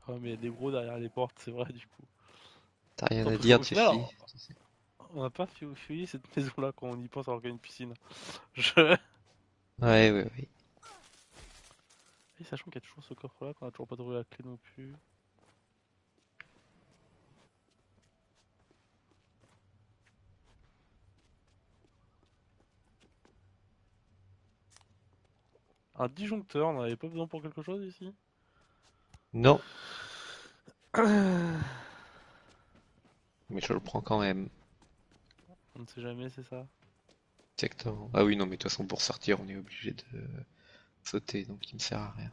Ah, mais il y a des gros derrière les portes, c'est vrai, du coup. T'as rien Attends, à parce qu'au dire, final, Jeffy. on n'a pas fouillé cette maison-là quand on y pense alors qu'il y a une piscine. Je... Ouais, ouais, ouais. Et sachant qu'il y a toujours ce coffre-là, qu'on a toujours pas trouvé la clé non plus. Un disjoncteur, on n'en avait pas besoin pour quelque chose ici? Non, mais je le prends quand même. On ne sait jamais, c'est ça. Exactement. Ah oui, non, mais de toute façon, pour sortir, on est obligé de sauter, donc il me sert à rien.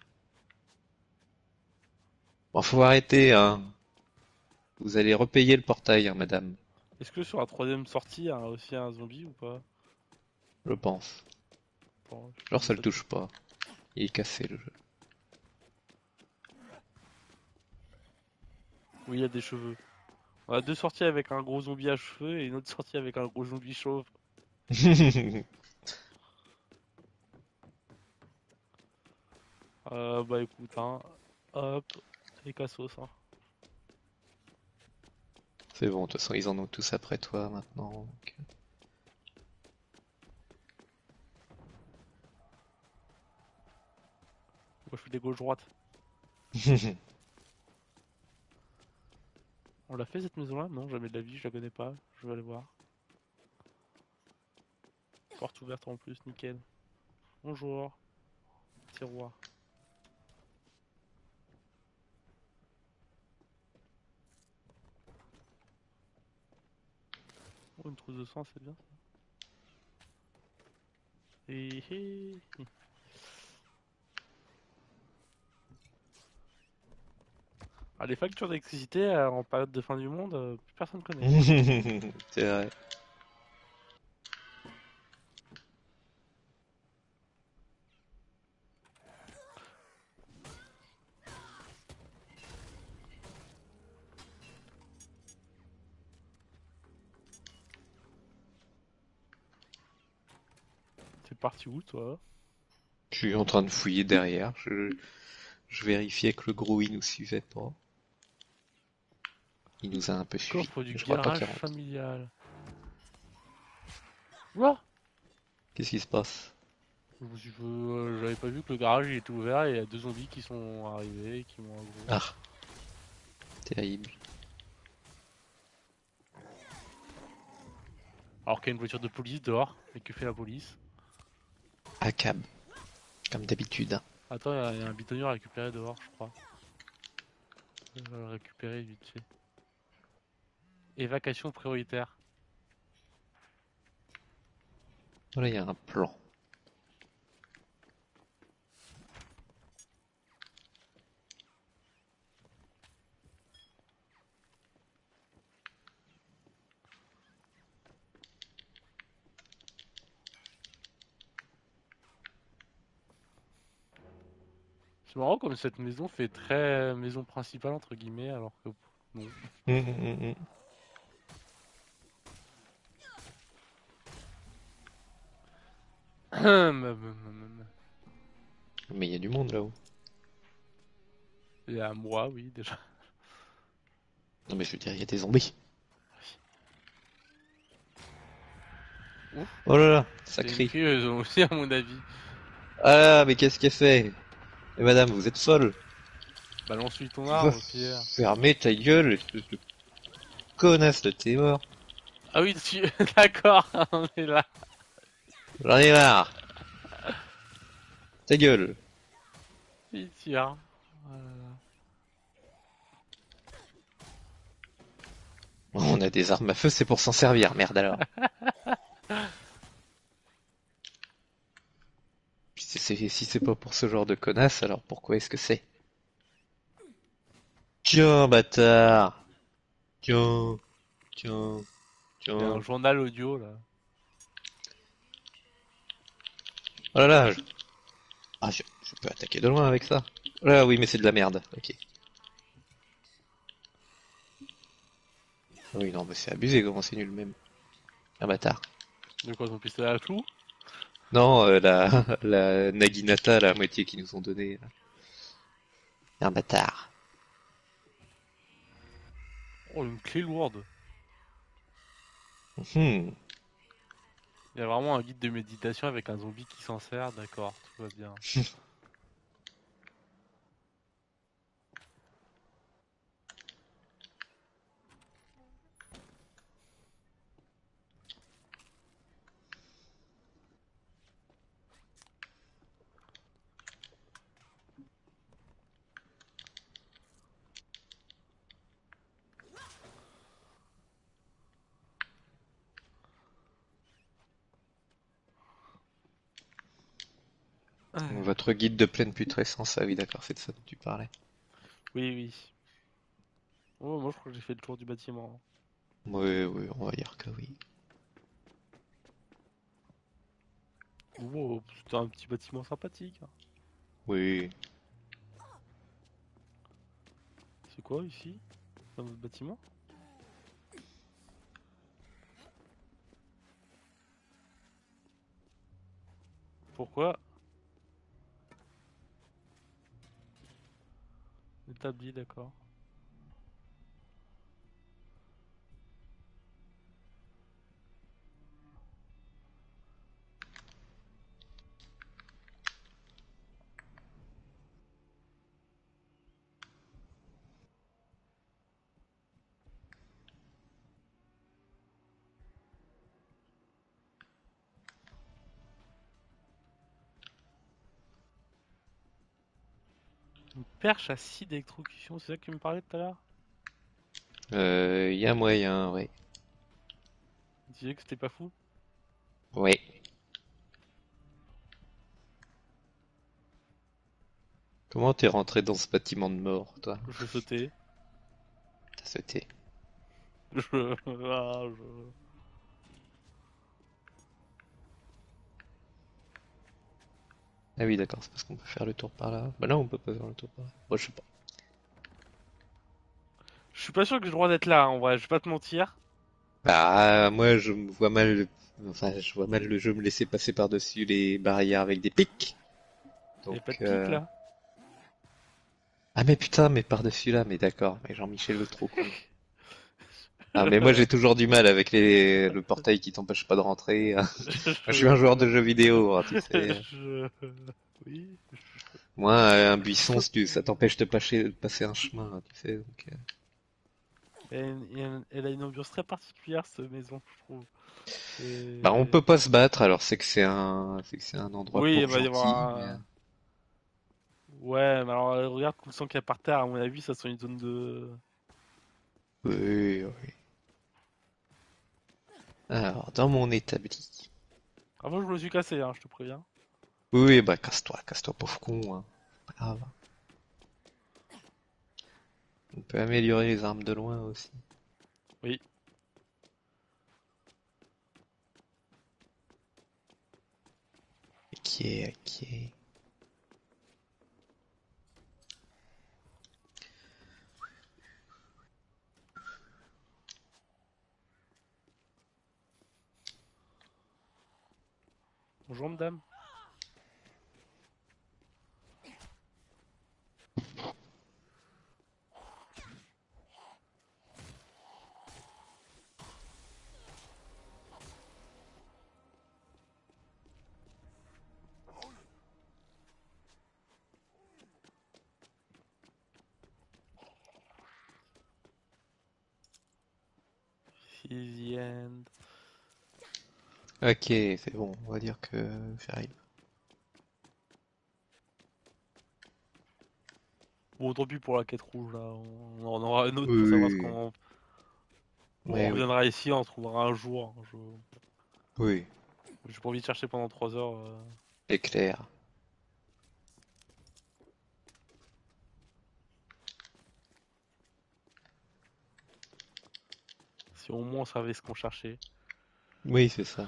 Bon, faut arrêter, hein. Vous allez repayer le portail, hein, madame. Est-ce que sur la troisième sortie, il y a aussi un zombie ou pas? Je pense. Bon, je Genre, dis ça le ça. touche pas. Il est cassé, le Oui, il y a des cheveux. On a deux sorties avec un gros zombie à cheveux et une autre sortie avec un gros zombie chauve. jeu. Bah écoute, hein. Hop, et cassos, hein. C'est bon, de toute façon, ils en ont tous après toi, maintenant. Donc. Moi je fais des gauche-droite. On l'a fait cette maison-là? Non, jamais de la vie, je la connais pas. Je vais aller voir. Porte ouverte en plus, nickel. Bonjour, tiroir. Oh, une trousse de sang, c'est bien ça. Et... Ah, les factures d'électricité en période de fin du monde, plus personne connaît. C'est vrai. C'est parti où toi? Je suis en train de fouiller derrière. Je vérifiais que le grouille nous suivait pas. Il nous a un peu suivi. Coffre du Mais je crois pas garage qu'il rentre. familial. Oula! Qu'est-ce qui se passe? J'avais pas vu que le garage il était ouvert et il y a deux zombies qui sont arrivés et qui m'ont aggro. Ah, terrible. Alors qu'il y a une voiture de police dehors. Et que fait la police? À cab, comme d'habitude. Attends, il y a un bidonnier à récupérer dehors, je crois. Je vais le récupérer vite fait. Évacuation prioritaire. Voilà, il y a un plan. C'est marrant comme cette maison fait très maison principale entre guillemets alors que non. Hum. Mais il y a du monde là-haut. Il y a moi, oui déjà. Non mais je veux dire, il y a des zombies. Ouf, Oh là là, ça c'est une crie. crieuse aussi à mon avis. Ah, mais qu'est-ce qu'elle fait? Eh madame, vous êtes folle. Balance-lui ton Tu vas arme, Pierre. fermer ta gueule, espèce de connasse de t'es mort. Ah oui, d'accord, on est là. J'en ai marre. Ta gueule. Il tire. Voilà. On a des armes à feu, c'est pour s'en servir, merde alors. Puis si c'est pas pour ce genre de connasse, alors pourquoi est-ce que c'est? Tiens, bâtard. Tiens, tiens, Il y a tiens. un journal audio là. Oh là là. Ah, je peux attaquer de loin avec ça. Oh là, oui, mais c'est de la merde. Ok. Oui, non, mais c'est abusé, comment c'est nul même. Un bâtard. De quoi, ton pistolet à clous? Non, la Naginata, la moitié qu'ils nous ont donné. Un bâtard. Oh, une clé lourde. Hmm. Il y a vraiment un guide de méditation avec un zombie qui s'en sert, d'accord, tout va bien. Ah, Votre guide de pleine putrescence, ah oui d'accord, c'est de ça dont tu parlais. oui, oui. Oh, moi je crois que j'ai fait le tour du bâtiment. Oui, oui, on va dire que oui. Wow, c'était un petit bâtiment sympathique, hein. Oui. C'est quoi ici? Dans notre bâtiment? Pourquoi? Établi, d'accord. Une perche à scie d'électrocution, c'est ça que tu me parlais tout à l'heure? Y a moyen, oui. Tu disais que c'était pas fou? Oui. Comment t'es rentré dans ce bâtiment de mort, toi? Je sautais. T'as sauté. Je... Ah oui, d'accord, c'est parce qu'on peut faire le tour par là. Bah non, on peut pas faire le tour par là. Moi, je sais pas. Je suis pas sûr que j'ai le droit d'être là, hein, en vrai, je vais pas te mentir. Bah, moi, je me vois mal. Enfin, je vois mal le jeu me laisser passer par-dessus les barrières avec des pics. Y Donc, a pas de pic là. ah mais putain, mais par-dessus là, mais d'accord. Mais Jean-Michel le trop con. Ah mais moi j'ai toujours du mal avec le portail qui t'empêche pas de rentrer. Moi, je suis un joueur de je... jeux vidéo, hein, tu sais. je... Oui. Moi, un buisson, si ça t'empêche de passer un chemin, hein, tu sais. Donc, Elle a une ambiance très particulière, cette maison, je trouve. bah, on C'est... peut pas se battre, alors c'est que c'est un endroit Oui, il pour va y gentils. avoir Ouais, mais alors regarde tout le sang qu'il y a par terre, à mon avis, ça sent une zone de... Oui, oui. Alors, dans mon établi. Ah, moi je me suis cassé, hein, je te préviens. Oui, oui, bah casse-toi, pauvre con, hein. Pas grave. On peut améliorer les armes de loin aussi. Oui. Ok, ok. Bonjour, madame. Is the end. Ok, c'est bon, on va dire que j'arrive. Bon, tant pis pour la quête rouge, là. On en aura une autre pour savoir ce Oui, qu'on... On oui, oui, reviendra ici, on trouvera un jour, hein. oui, J'ai pas envie de chercher pendant 3 heures. c'est clair. Si au moins on savait ce qu'on cherchait. Oui, c'est ça.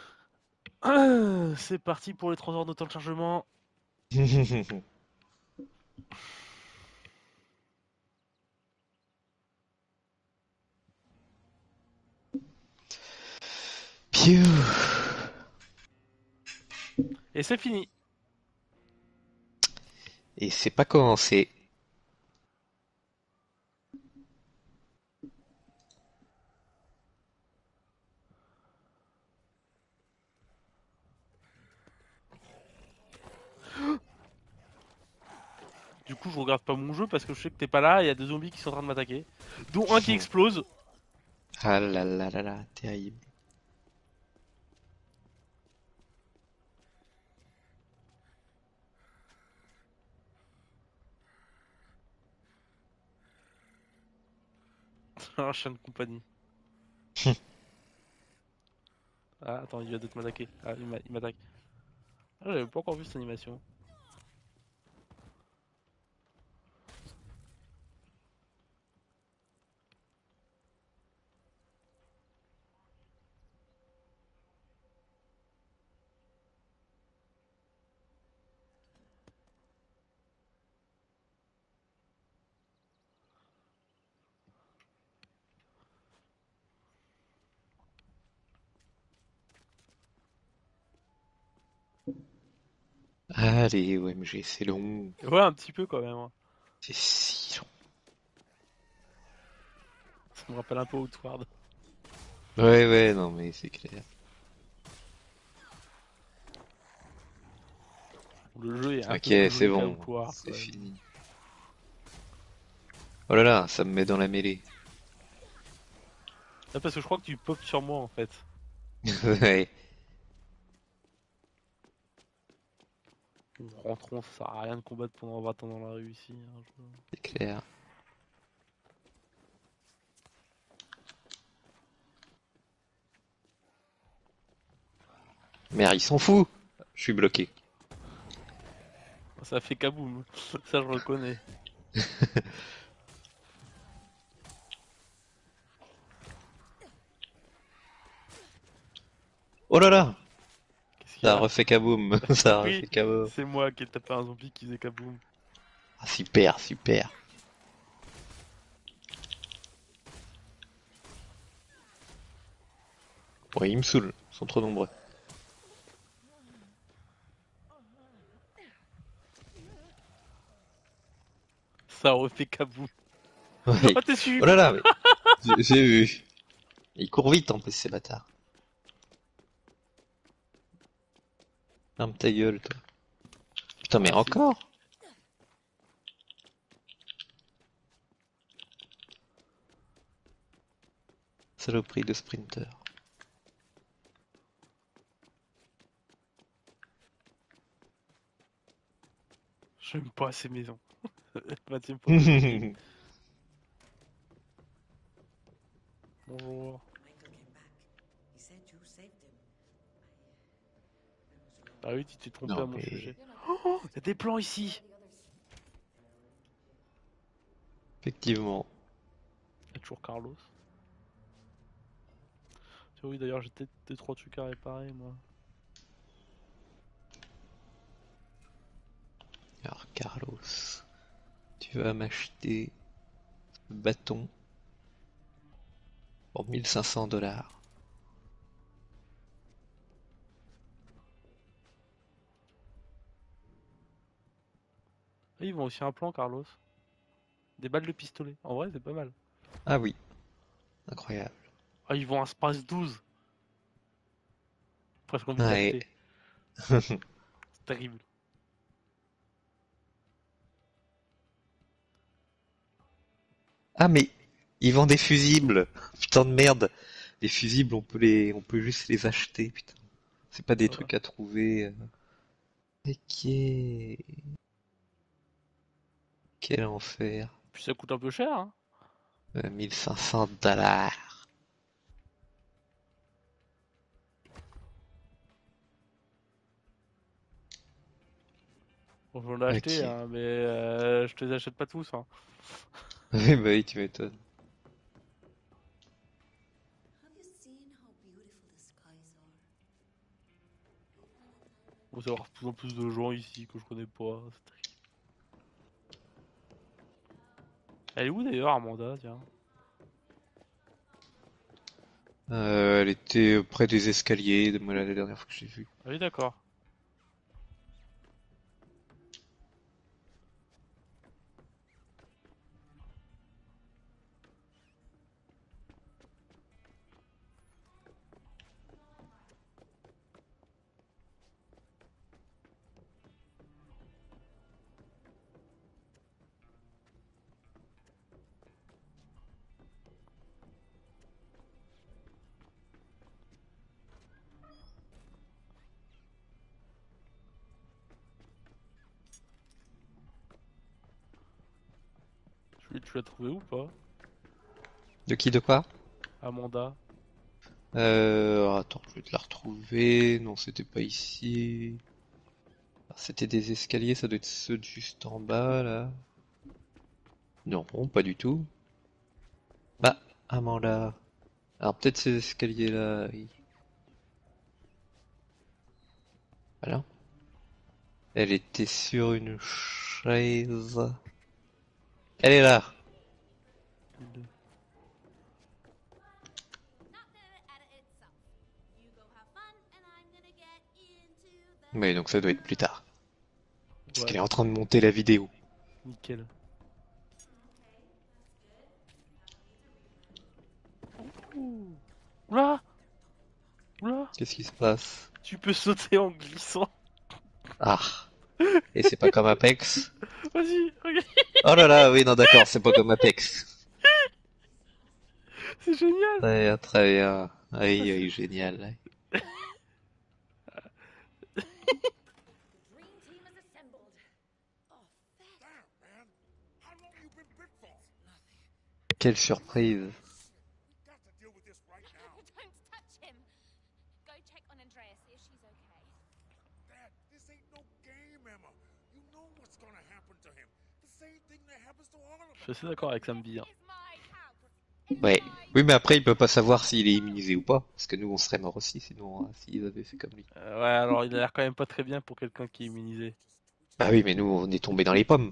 C'est parti pour les 3 heures de temps de chargement. Piou. Et c'est fini. Et c'est pas commencé. Du coup, je regarde pas mon jeu parce que je sais que t'es pas là et il y a deux zombies qui sont en train de m'attaquer. Dont un qui explose. Ah là là là là, terrible. Un chien de compagnie. Ah, attends, il va peut-être m'attaquer. Ah, il m'attaque. Ah, j'avais pas encore vu cette animation. Allez, OMG, c'est long. Ouais, un petit peu quand même, hein. C'est si long. Ça me rappelle un peu Outward. Ouais, ouais, non, mais c'est clair. Le jeu est un Ok, peu plus c'est joli qu'à bon, Outward quand c'est même. fini. Oh là là, ça me met dans la mêlée. Ah, parce que je crois que tu pop sur moi en fait. Ouais, Rentrons, ça sert à rien de combattre pendant 20 ans dans la rue ici, hein, c'est clair. Merde, ils sont fous. Je suis bloqué. Ça fait kaboum, ça je reconnais. Oh là là, Qu'est-ce qu'il y ça a a? refait kaboom. Ça a Oui, refait kaboom. c'est moi qui ai tapé un zombie qui faisait kaboum. Ah, super, super. Ouais, ils me saoulent, ils sont trop nombreux. Ça refait kaboum. Ouais. Oh, t'es su. Oh là là, mais j'ai vu. Ils courent vite en plus, ces bâtards. Ferme ta gueule, toi. Putain, mais Ah, c'est encore? Saloperie de sprinter. J'aime pas ces maisons. 20ème fois que je le dis. Bonjour. Michael came back. He said you saved him. Ah oui, tu t'es trompé à Non, mon mais sujet. Oh, y a des plans ici. effectivement. Y a toujours Carlos. Tiens, oui, d'ailleurs, j'ai peut-être 2-3 trucs à réparer, moi. Alors, Carlos, tu vas m'acheter ce bâton pour 1500 $. Ah, ils vont aussi un plan, Carlos. Des balles de pistolet. En vrai, c'est pas mal. Ah oui, incroyable. Ah, ils vont un Space 12. Presque envie de Ouais. l'acheter. C'est terrible. Ah mais ils vendent des fusibles. Putain de merde. Les fusibles, on peut juste les acheter. Putain, c'est pas des Ouais. trucs à trouver. Ok. Quel enfer. Puis ça coûte un peu cher, hein. 1500 $. Bon, j'en ai acheté, Ok. hein, mais je te les achète pas tous, hein. Oui, bah oui, tu m'étonnes. Have you seen how beautiful the skies are? On va avoir de plus en plus de gens ici que je connais pas. C'est terrible. Elle est où d'ailleurs, Armanda, tiens? Elle était près des escaliers, de moi la dernière fois que je l'ai vue. Ah oui, d'accord. Tu l'as trouvé ou pas? De qui, de quoi? Amanda. Attends, je vais te la retrouver. Non, c'était pas ici. Ah, c'était des escaliers, ça doit être ceux de juste en bas, là. Non, pas du tout. Bah, Amanda. Alors peut-être ces escaliers-là, oui. Voilà. Elle était sur une chaise. Elle est là. Mais donc ça doit être plus tard. Parce Ouais, qu'elle est en train de monter la vidéo. nickel. Ouh. Oula! Oula! Qu'est-ce qui se passe? Tu peux sauter en glissant. Ah. Et c'est pas comme Apex? Vas-y, regarde, Oh là là, oui, non, d'accord, c'est pas comme Apex. c'est génial. Très bien, très bien. Aïe, aïe, génial. Dream team is assembled. Oh, Fett. Damn, man. How long you been bit for? Quelle surprise. We got to deal with this right now. Don't touch him. Go check on Andrea, see if she's okay. Dad, this ain't no game, Emma. You know what's gonna happen to him. The same thing that happens to all of Je suis us. assez d'accord avec Sambi. Hein. It's my house. Ouais. Oui, mais après, il peut pas savoir s'il est immunisé ou pas. Parce que nous, on serait morts aussi, sinon, s'ils avaient fait comme lui. Ouais, alors il a l'air quand même pas très bien pour quelqu'un qui est immunisé. Bah oui, mais nous, on est tombé dans les pommes.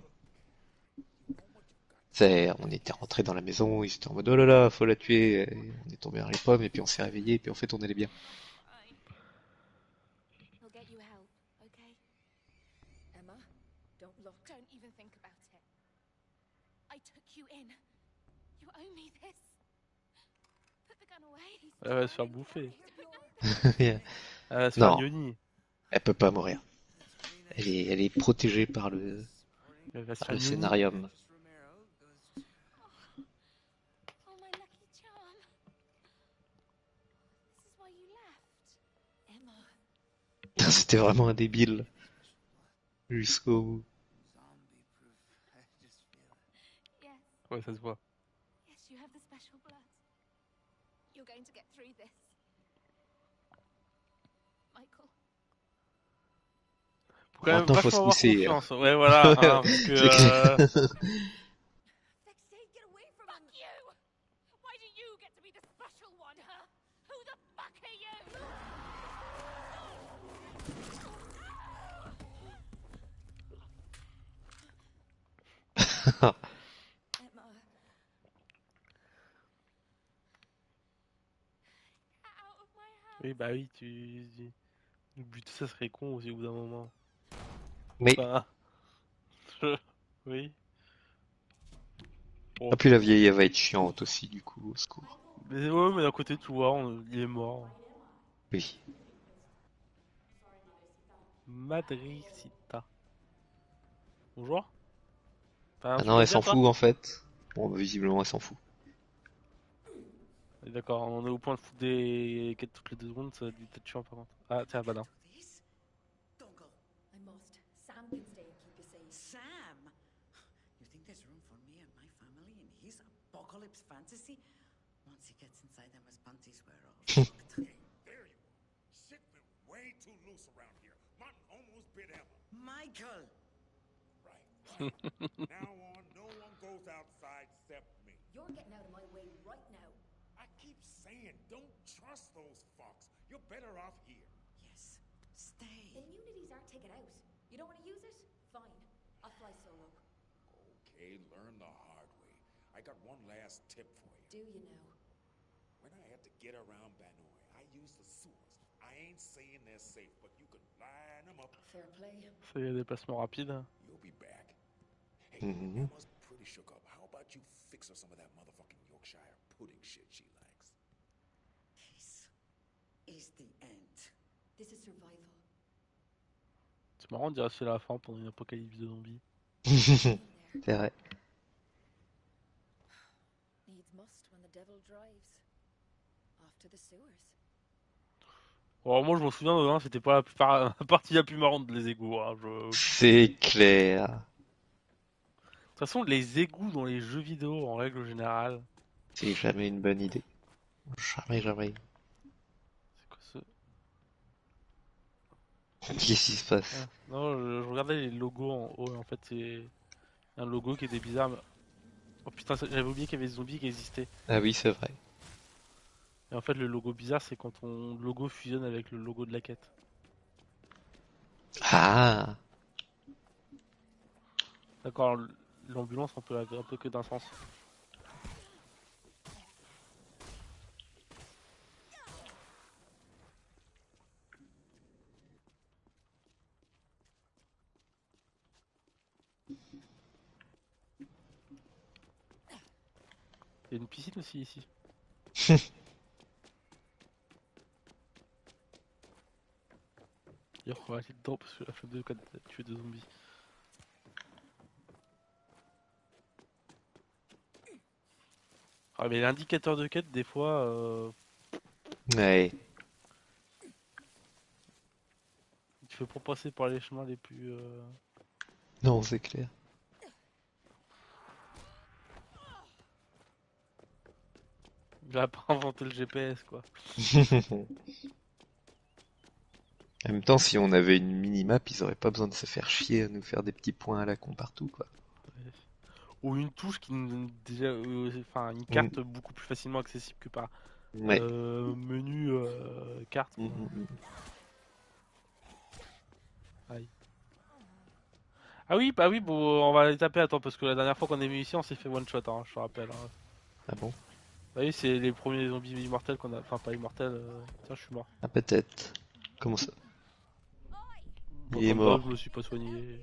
On était rentré dans la maison, ils étaient en mode oh là là, faut la tuer. Et on est tombé dans les pommes, et puis on s'est réveillé, et puis en fait, on allait bien. Fine. He'll get you help, okay? Emma, don't look. Don't even think about it. I took you in. You owe me this. Put the gun away. Elle va se faire bouffer. Elle Elle va se faire Non. gnoni. peut pas mourir. Elle est protégée par Elle va se par faire le gnoni. scénarium. Oh, my lucky charm. This is why you left. Emma. C'était vraiment un débile. Jusqu'au bout. Yes, Ouais, ça se voit. yes, you have the special blood. You're going to get through this. Michael. Faut quand même Maintenant, faut vachement se avoir pousser. confiance. Ouais, voilà. Hein, parce que, C'est clair. Fexay, get away from Fuck him. you! Why do you get to be the special one, huh? Who the fuck are you? Emma. Out of my house. Oui, bah oui, le but, ça serait con aussi au bout d'un moment. Mais, Enfin, Oui. Bon. ah, puis la vieille, elle va être chiante aussi, du coup, au secours. Mais ouais, mais d'un côté, tu vois, il est mort. Oui. Madricita. Bonjour. T'as un Ah truc non, à elle dire, s'en toi? fout, en fait. Bon, visiblement, elle s'en fout. Oui, d'accord, on est au point de foutre des quêtes toutes les 2 secondes, ça va être du peut-être chiant par contre. Ah, tiens, bah non. Do this? Dungle. I must. Sam can stay and keep you safe. Sam! You think there's room for me and my family in his apocalypse fantasy? Once he gets inside them, his panties were all fucked. Hey, there you are. Shit been way too loose around here. Martin almost bit Emma. Michael! Right. Now on, no one goes outside except me. You're getting out of my way right now. I keep saying, don't trust those fucks. You're better off here. Yes, stay. Immunities aren't taken out. You don't want to use it? Fine. I'll fly solo. Okay, learn the hard way. I got one last tip for you. Do you now? When I had to get around Banoi, I used the sewers. I ain't saying they're safe, but you could line them up. Fair play. C'est des déplacements rapides. You'll be back. Hey, Mhm. Emma's pretty shook up. How about you fix her some of that motherfucking Yorkshire pudding shit she likes? This is the end. This is survival. C'est marrant de dire c'est la fin pendant une apocalypse de zombies. There. C'est vrai. Needs must when the devil drives. Off to the sewers. Alors moi je m'en souviens de 1, c'était pas la partie la plus marrante de les égouts. Hein. C'est clair. toute façon, les égouts dans les jeux vidéo, en règle générale, C'est jamais une bonne idée. Jamais, jamais. c'est quoi ce... Qu'est-ce qui se passe? Ah, non, je regardais les logos en haut, et en fait, c'est un logo qui était bizarre. Oh putain, j'avais oublié qu'il y avait des zombies qui existaient. Ah oui, c'est vrai. Et en fait, le logo bizarre, c'est quand ton logo fusionne avec le logo de la quête. Ah! D'accord, l'ambulance, un peu que d'un sens. Il y a une piscine aussi ici. D'ailleurs, on va aller dedans parce que la flemme de tuer des zombies. Ah, mais l'indicateur de quête, des fois, Ouais. il te fait pas passer par les chemins les plus. Non, c'est clair. Il a pas inventé le GPS, quoi. En même temps, si on avait une minimap, ils auraient pas besoin de se faire chier à nous faire des petits points à la con partout, quoi. Ouais. Ou une touche qui nous donne déjà. Enfin, une carte beaucoup plus facilement accessible que par Ouais. menu carte, Mm, quoi. mm, mm. Aïe. Ah oui, bah oui, bon, on va les taper, attends, parce que la dernière fois qu'on est venu ici, on s'est fait one shot, hein, je te rappelle. Hein. Ah bon? Bah oui, c'est les premiers zombies immortels qu'on a. Enfin, pas immortels, tiens, je suis mort. Ah, peut-être. Comment ça? Bon, Il est comme d'hab, mort. je me suis pas soigné.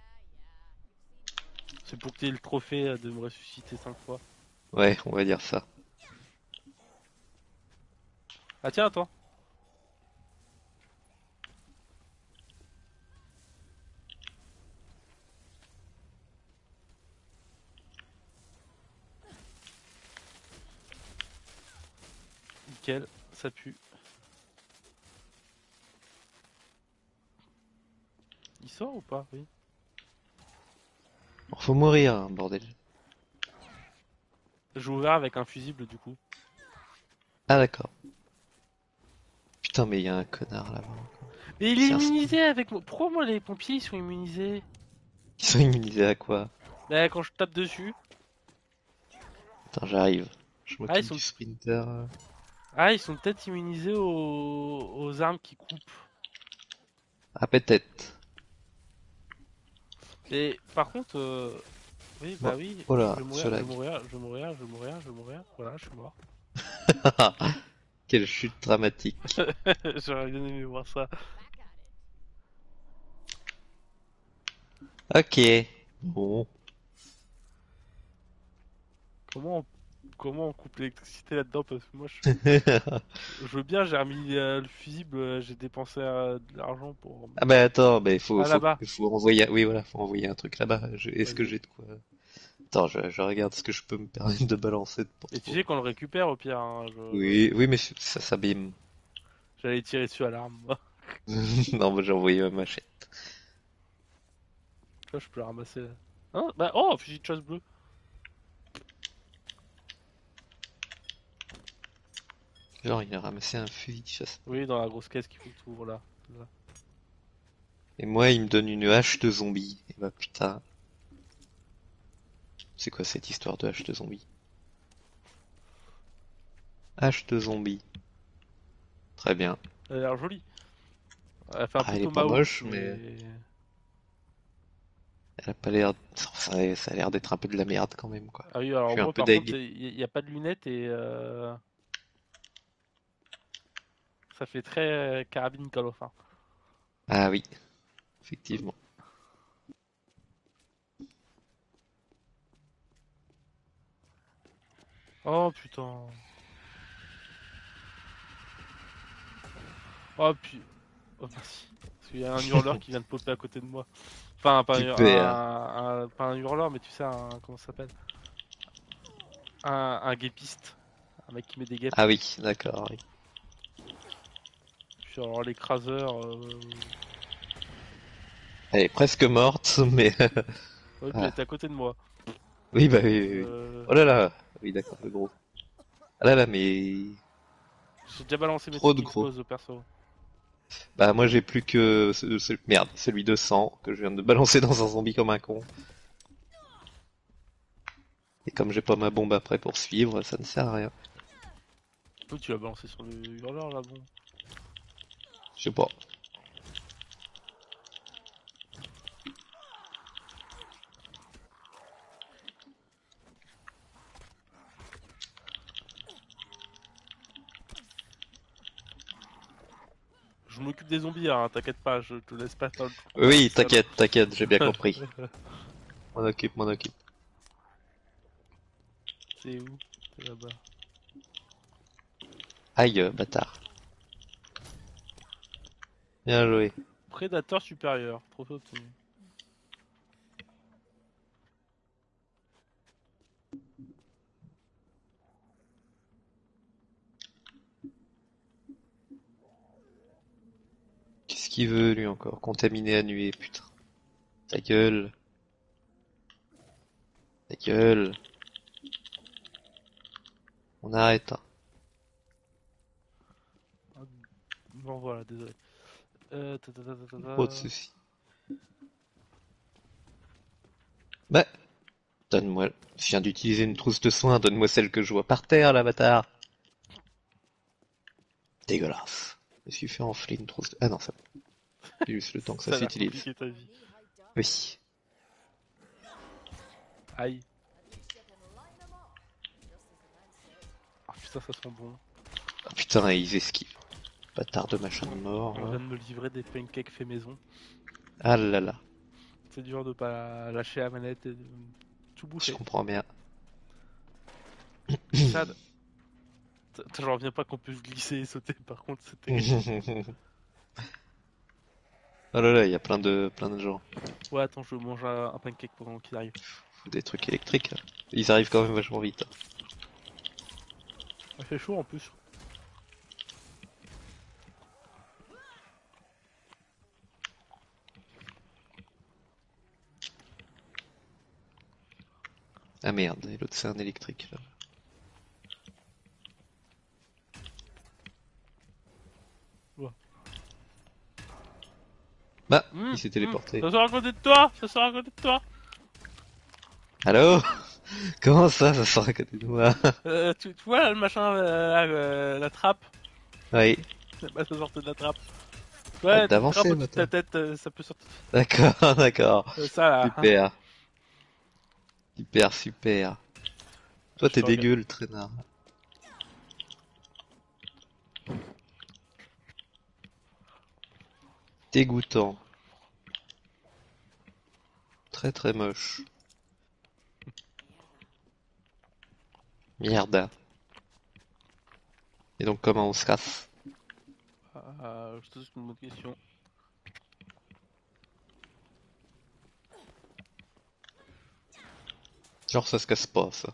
C'est pour que t'aies le trophée de me ressusciter 5 fois. Ouais, on va dire ça. Ah tiens, attends. Nickel, ça pue. Il sort ou pas? Oui. Bon, faut mourir, hein, bordel. J'ai ouvert avec un fusible du coup. Ah, d'accord. Putain, mais il y a un connard là-bas. Mais il est C'est un immunisé avec moi. Pourquoi moi les pompiers ils sont immunisés? Ils sont immunisés à quoi? Bah quand je tape dessus. Attends, j'arrive. Je Ah m'occupe ils sont, du sprinter. ah, ils sont peut-être immunisés aux armes qui coupent. Ah, peut-être. Et par contre, oui bah Bon, oui, voilà, je vais mourir, ce je vais lag. mourir, je vais mourir, je vais mourir, je vais mourir. Voilà, je suis mort. Quelle chute dramatique. J'aurais bien aimé voir ça. Ok. Bon. Comment on, comment on coupe l'électricité là-dedans? Parce que moi je veux bien, j'ai remis le fusible, j'ai dépensé de l'argent pour. Ah bah attends, bah, Ah là-bas. il faut envoyer, oui voilà, faut envoyer un truc là-bas. Est-ce que Vas-y. j'ai de quoi? Attends, je regarde ce que je peux me permettre de balancer pour Et tu trop. sais qu'on le récupère au pire. Hein, Oui, oui, mais ça s'abîme. j'allais tirer dessus à l'arme. Moi. Non, bah, j'ai envoyé ma machette. Là, je peux la ramasser là. Hein bah, oh, fusil de chasse bleu. Genre, il a ramassé un fusil de chasse. Oui, dans la grosse caisse qu'il faut que tu ouvres là. Là. Et moi, il me donne une hache de zombie. Et bah putain. C'est quoi cette histoire de hache de zombie? Hache de zombie. Très bien. Elle a l'air jolie. Elle fait un Ah, peu elle est pas tomahawk, moche, mais elle a pas l'air. Ça a l'air d'être un peu de la merde quand même, quoi. Ah oui, Je alors suis un moi peu par contre, deg. il n'y a pas de lunettes et ça fait très carabine Call of. Hein. Ah oui, effectivement. Oh putain. Oh puis. Oh merci. Parce qu'il y a un hurleur qui vient de popper à côté de moi. Enfin, pas Super. pas un hurleur, mais tu sais, comment ça s'appelle? Un guépiste. Un mec qui met des guêpes. Ah oui, d'accord. Oui. Puis alors l'écraseur. Elle est presque morte, mais Ouais, puis elle ah, était à côté de moi. Oui, bah oui, oui, oui. Oh là là, oui d'accord, le gros. Ah là là, mais J'ai déjà balancé mes trop trucs de qui gros. explosent au perso. Bah moi j'ai plus que merde, celui de sang que je viens de balancer dans un zombie comme un con. Et comme j'ai pas ma bombe après pour suivre, ça ne sert à rien. Oui, tu l'as balancé sur le hurleur là, bon. Je sais pas. Je m'occupe des zombies, hein, t'inquiète pas, je te laisse pas faire le truc Oui, tout seul. t'inquiète, t'inquiète, j'ai bien compris. M'en occupe, m'en occupe. C'est où? C'est là-bas. Aïe, bâtard. Bien joué. Prédateur supérieur, trophée obtenu. Qu'est-ce qu'il veut lui encore? Contaminé à nuée, putain. Ta gueule. Ta gueule. On arrête, hein. Bon voilà, désolé. Ta, ta, ta, ta, ta, Pas de ta. soucis. Bah, donne-moi. Je viens d'utiliser une trousse de soins, donne-moi celle que je vois par terre, là, bâtard. Dégueulasse. Je me suis fait enfler une trousse de... Ah non, ça va. C'est juste le temps que ça Ça a l'air s'utilise. compliqué ta vie. Oui. Aïe. Ah putain, ça sent bon. Ah, putain, ils esquivent. Bâtard de machin de mort. On Hein. vient de me livrer des pancakes fait maison. Ah là là. C'est dur de pas lâcher la manette et de tout Je bouffer. comprends bien. Sad. J'en reviens pas qu'on puisse glisser et sauter, par contre, c'était. Oh là là, il y a plein de gens. Ouais, attends, je mange un pancake pendant qu'il arrive. Faut des trucs électriques. Là. Ils arrivent quand même vachement vite. Il fait chaud en plus. Ah merde, et l'autre c'est un électrique là. Ouais. Bah, il s'est téléporté. Ça sort à côté de toi. Ça sort à côté de toi. Allô? Comment ça sort à côté de moi? Tu vois là, le machin, la trappe. Oui, Bah, ça sortait de la trappe. hâte Ouais, t'as une trappe d'avancer au-dessus de ta maintenant. tête, ça peut sortir. D'accord, d'accord. Ça là. Hein. Super. Super, super. Toi Je t'es te regarde. dégueu le traînard. Dégoûtant. Très très moche. Merde. Et donc comment on se casse? Je te pose une bonne question. Genre ça se casse pas ça.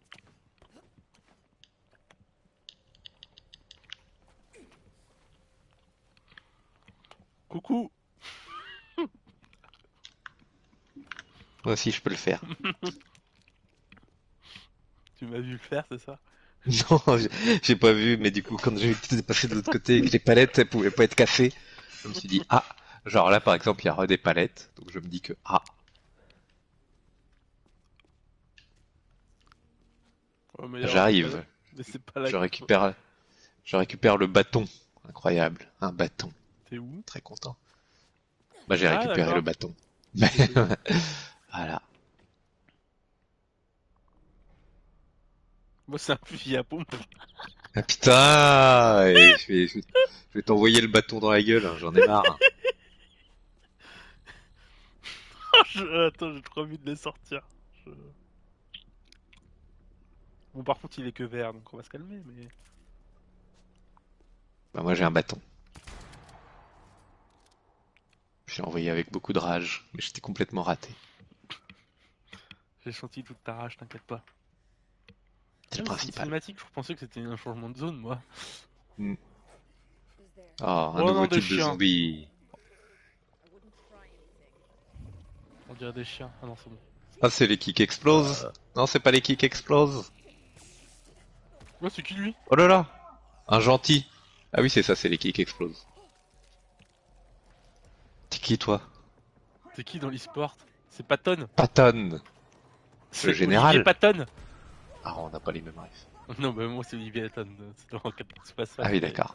Coucou. Moi aussi je peux le faire. Tu m'as vu le faire, c'est ça? Non, j'ai pas vu, mais du coup, quand j'ai été passé de l'autre côté et que les palettes, elles pouvaient pas être cassées, je me suis dit, ah, genre là, par exemple, il y aura des palettes, donc je me dis que, ah, Ouais, mais alors, j'arrive, mais c'est pas là je qu'il faut. récupère, je récupère le bâton. Incroyable, un bâton. T'es où? Très content. Bah, j'ai Ah, récupéré le d'accord. bâton. Voilà. Moi, c'est un fusil à pompe. Ah, putain, et je vais t'envoyer le bâton dans la gueule, hein, j'en ai marre. Attends, j'ai trop envie de les sortir. Je- Bon, par contre, il est que vert, donc on va se calmer, mais. Bah, moi, j'ai un bâton. Je l'ai envoyé avec beaucoup de rage, mais j'étais complètement raté. J'ai senti toute ta rage, t'inquiète pas. C'est le Ah, mais c'est une principal. cinématique, je pensais que c'était un changement de zone, moi. Hmm. Who's there? Oh, un Oh nouveau non, des type de chiens. zombie. I wouldn't try anything. On dirait des chiens. Ah non, c'est bon. Ah, c'est les qui explosent. Non, c'est pas les qui explosent. Ouais, c'est qui lui? Oh là là, un gentil. Ah oui, c'est ça, c'est les qui explosent. T'es qui toi? C'est qui dans l'e-sport? C'est Patton. Patton. C'est général. Olivier Patton. Ah, on n'a pas les mêmes rêves. Non, bah moi c'est Olivier Patton. C'est dans c'est pas ça. Ah oui, mais- d'accord.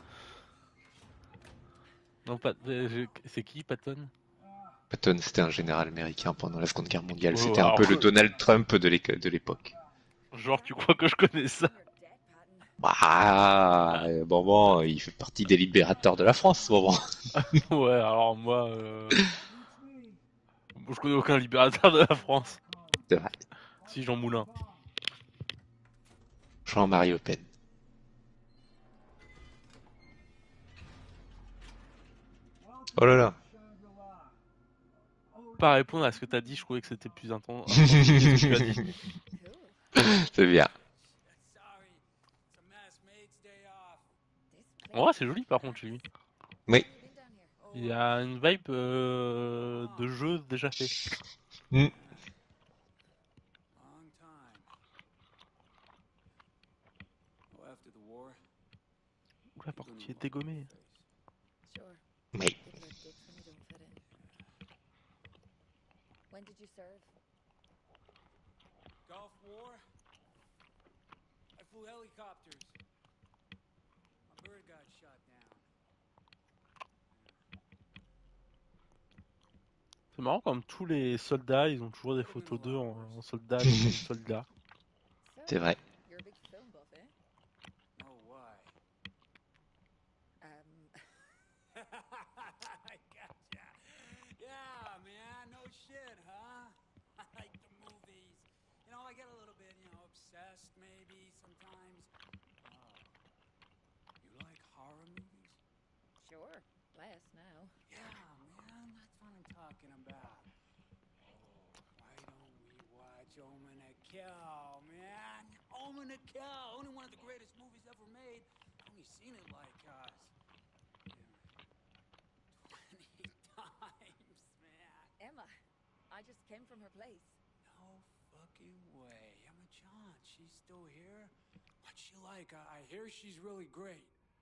Non, pas. C'est qui Patton? Patton, c'était un général américain pendant la Seconde Guerre mondiale. Oh, C'était un alors, peu le Donald Trump de l'époque. genre, tu crois que je connais ça? Bah, bon, il fait partie des libérateurs de la France, bon. Ouais, alors moi, je connais aucun libérateur de la France. C'est vrai. Si Jean Moulin. Jean-Marie Le Pen. Oh là là. Pas répondre à ce que t'as dit, je trouvais que c'était plus intense. Que ce que tu as dit. C'est bien. Sorry, it's a mass mate's day off. Ouais, c'est joli par contre chez lui. Oui. Il y a une vibe de jeu déjà fait. Mm. Long time. Oh, after the war. Oula, par contre, il est dégommé. Sure. Oui. People are dicks when you don't fit in. When did you serve? Gulf War. I flew helicopters. My bird got shot down. C'est marrant comme tous les soldats, ils ont toujours des photos d'eux en soldats avec les soldats. So, C'est vrai. you're a big film buff, eh? Oh, why? I gotcha. Yeah, man, no shit, huh? I like the movies. You know, I get a little bit, obsessed maybe sometimes. Oh. You like horror movies? Sure. Less now. Yeah, man, that's what I'm talking about. Oh, why don't we watch Omen to Kill, man? Omen to Kill, only one of the greatest movies ever made. I've only seen it like 20 times, man. Emma, I just came from her place. No fucking way. Emma John, she's still here? What's she like? I hear she's really great.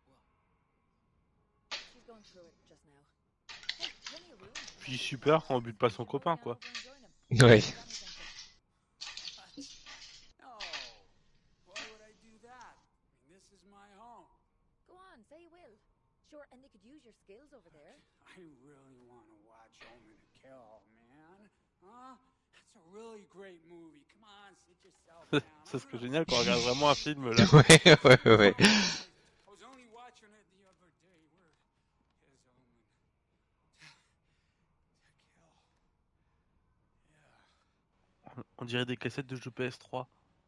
She's going through it just now. Hey, plenty of room. Puis super quand on bute pas son copain, quoi. Ouais. No. Why would I do that? I mean, this is my home. Go on, say you will. Sure, and they could use your skills over there. I really want to watch Omen to Kill, man. Huh? That's a really great movie. Come on, sit yourself down. Ça serait génial qu'on regarde vraiment un film là. Ouais, ouais, ouais. I was only watching it the other day. Where is Omen to Kill? Yeah. On dirait des cassettes de jeux PS3.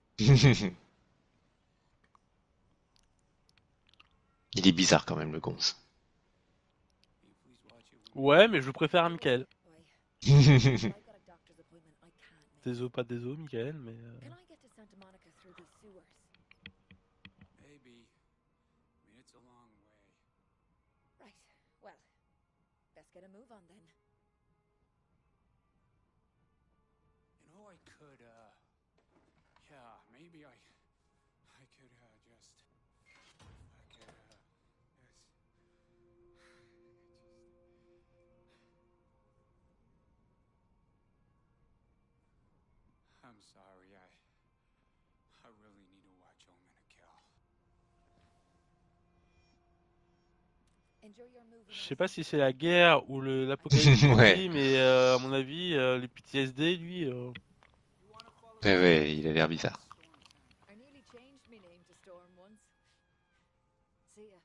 Il est bizarre quand même, le gonze. Will you please watch it with me? Ouais, mais je préfère à Michael. Why? I've got a doctor's appointment I can't miss. Désolé, pas désolé, Michael, mais. Can I get to Santa Monica through these sewers? Maybe. I mean, it's a long way. Right. Well, best get a move on then. You know, I could, yeah, maybe I could, just, I could, I'm sorry, I really need to watch Omen to Kill. Enjoy your movie. Je sais pas si c'est la guerre ou l'apocalypse, Ouais. mais à mon avis, les PTSD, lui. Ouais, ouais, il a l'air bizarre. I nearly changed my name to Storm once. See ya.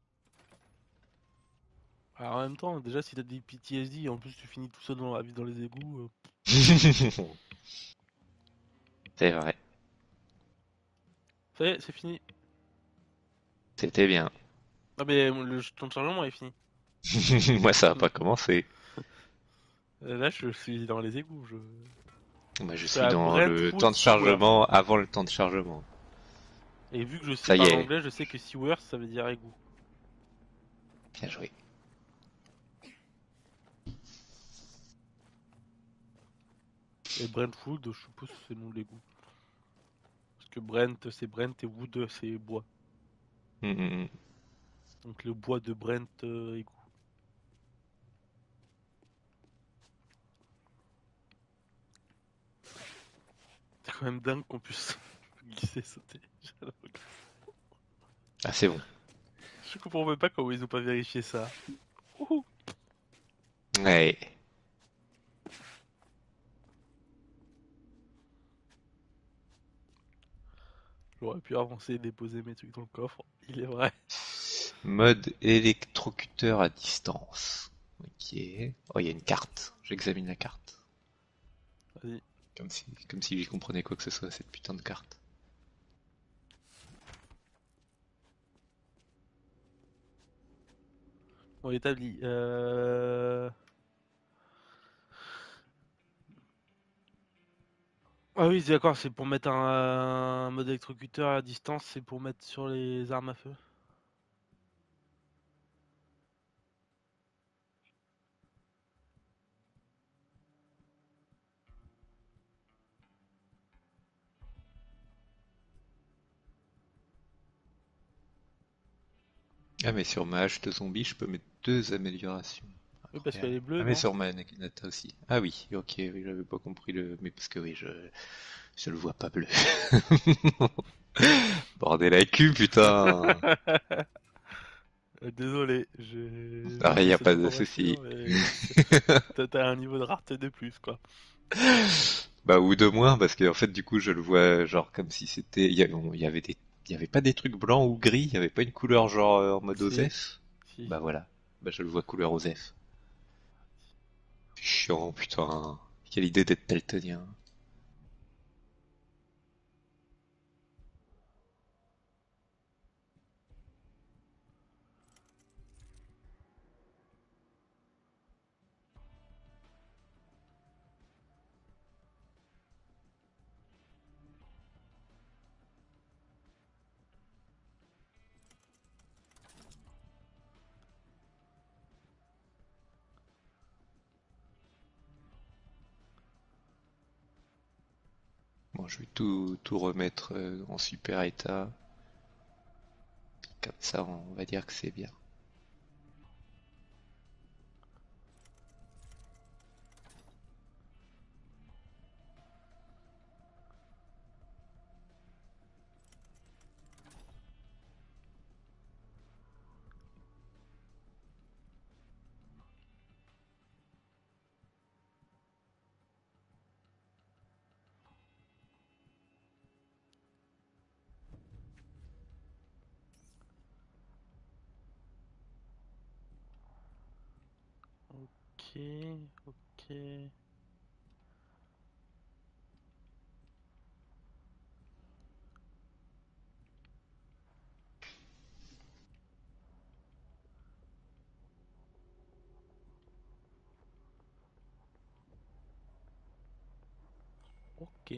Alors, en même temps, déjà, si t'as des PTSD, en plus tu finis tout seul dans la vie dans les égouts. C'est vrai. Ça y est, c'est fini. C'était bien. Ah, mais le temps de chargement est fini. Moi, ça a pas commencé. Là, je suis dans les égouts. Moi, je C'est suis à dans Brentwood le temps de chargement avant le temps de chargement. Et vu que je sais Ça y parler est. anglais, je sais que sewer ça veut dire égout. Bien joué. Et Brentwood, je suppose que c'est le nom de l'égout. Parce que Brent, c'est Brent et Wood, c'est bois. Mm. Donc le bois de Brent égout. C'est quand même dingue qu'on puisse glisser, sauter. Ah, c'est bon. Je comprends même pas comment ils ont pas vérifié ça. Ouhou. Ouais. J'aurais pu avancer et déposer mes trucs dans le coffre, il est vrai. Mode électrocuteur à distance. Ok. Oh, il y a une carte. J'examine la carte. Vas-y. Comme si j'y comprenais quoi que ce soit, cette putain de carte. Bon, établi. Ah oui, d'accord, c'est pour mettre un mode électrocuteur à distance, c'est pour mettre sur les armes à feu. Ah, mais sur ma hache de zombie, je peux mettre 2 améliorations. Oui, parce qu'elle Incroyable. est bleue, Ah, mais non? sur ma Naginata aussi. Ah oui, ok, oui, j'avais pas compris le. Mais parce que oui, je le vois pas bleu. Bordel à cul, putain! Désolé, j'ai Ah, y oublié a cette pas de souci. information et t'as un niveau de rareté de plus, quoi. Bah, ou de moins, parce que en fait, du coup, je le vois genre comme si c'était. Il y avait pas des trucs blancs ou gris, il y avait pas une couleur genre en mode Si, OZEF. si. Bah voilà, bah je le vois couleur OZEF. Chiant, putain. Quelle idée d'être daltonien. Bon, je vais tout remettre en super état. Comme ça, on va dire que c'est bien. Ok, ok. Ok.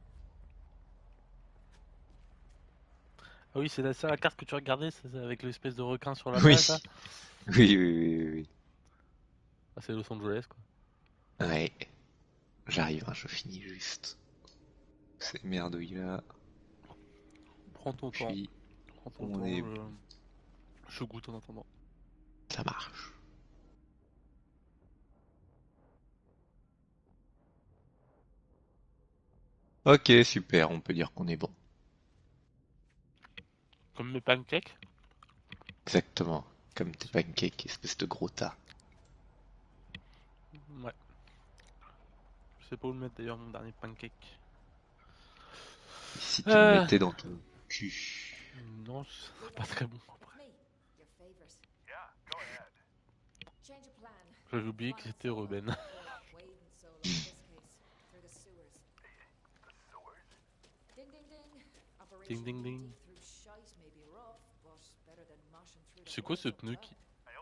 Ah oui, c'est ça la carte que tu regardais, c'est avec l'espèce de requin sur la Oui, plage, là? oui. Ah, c'est Los Angeles, quoi. Ouais, j'arrive, hein, je finis juste. Ces merdouilles là, Prends ton temps. puis Prends ton on temps, est. je goûte en attendant. Ça marche. Ok, super, on peut dire qu'on est bon. Comme mes pancakes? Exactement, comme tes pancakes, espèce de gros tas. Ouais. Je sais pas où le mettre d'ailleurs, mon dernier pancake. Et si tu le Ah. mettais dans ton cul? Non, ce sera pas très bon après. Me, your favorite. Change of plan. J'avais oublié que c'était Ruben. Or wading solo in this case, through the sewers. Ding ding ding. Ding Operation ding ding. dig through shite may be rough, but better than mashing through the C'est quoi holes ce up pneu top. qui...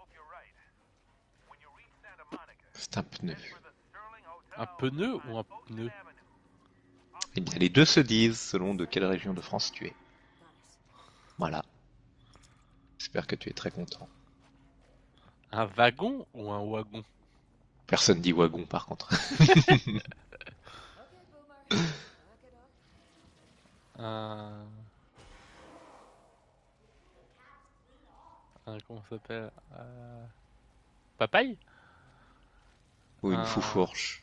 C'est un pneu. Un pneu ou un pneu? Eh bien, les deux se disent selon de quelle région de France tu es. Got it. Voilà. J'espère que tu es très content. Un wagon ou un wagon? Personne dit wagon par contre. Un... Comment ça s'appelle Papaye. Ou une Un- foufourche.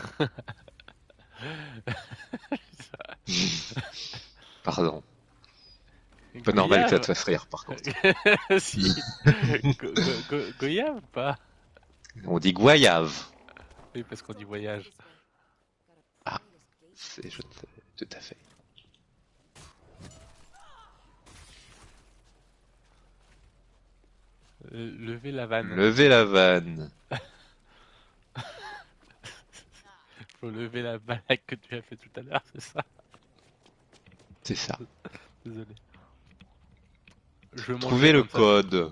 Pardon. Pas normal que ça te fasse rire, par contre. Si. Goyave ou pas? On dit goyave. Oui, parce qu'on dit voyage. Ah, tout à fait. Lever la vanne. Levez la vanne. Faut lever la blague que tu as fait tout à l'heure, c'est ça? C'est ça. Désolé. Je vais Trouvez manger le comme ça. code.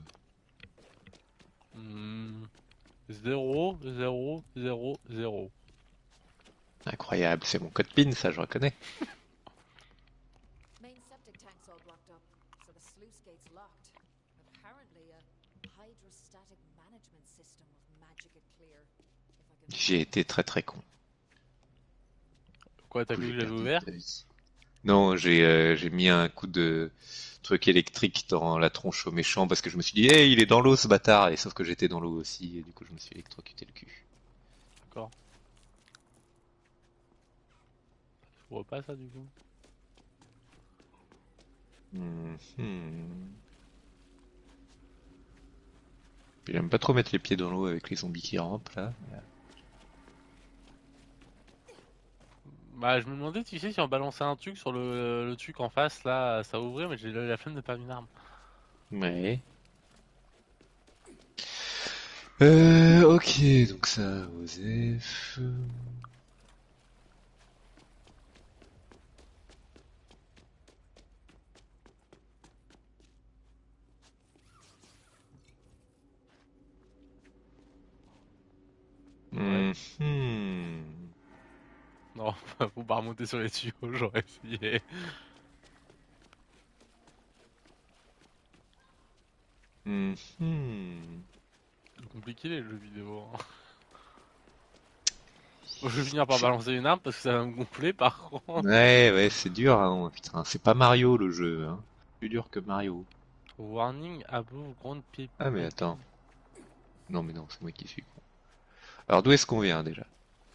0, 0, 0, 0. Incroyable, c'est mon code PIN, ça je reconnais. Main septic tank's all blocked up, so the sluice gate's locked. Apparently a hydrostatic management system of Magica Clear. If I can J'ai été très très con. Quoi, t'as Du coup, vu que j'ai j'avais perdu ouvert? de la vie. Non, j'ai mis un coup de truc électrique dans la tronche au méchant parce que je me suis dit, hey, il est dans l'eau ce bâtard, et sauf que j'étais dans l'eau aussi, et du coup je me suis électrocuté le cul. D'accord. Je vois pas ça du coup. Mhm. J'aime pas trop mettre les pieds dans l'eau avec les zombies qui rampent là. Bah, je me demandais, tu sais, si on balançait un truc sur le truc en face là, ça ouvrait, mais j'ai la flemme de perdre une arme. Ouais. Ok, donc ça, Osef. Mhm. Non, faut pas remonter sur les tuyaux, j'aurais essayé. Mhm. C'est compliqué les jeux vidéo. Hein. Bon, je vais finir par balancer une arme parce que ça va me gonfler par contre. Ouais, c'est dur, hein, putain, c'est pas Mario le jeu, hein. Plus dur que Mario. Warning above ground people. Ah mais attends. Non mais non, c'est moi qui suis con. Alors d'où est-ce qu'on vient déjà?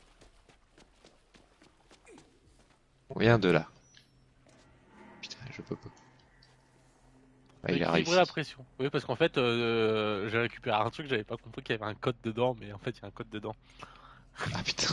On vient de là. Putain, je peux pas. Ah, il a Équilibrer réussi. la pression. Oui, parce qu'en fait, j'ai récupéré un truc, j'avais pas compris qu'il y avait un code dedans, mais en fait, il y a un code dedans. Ah putain.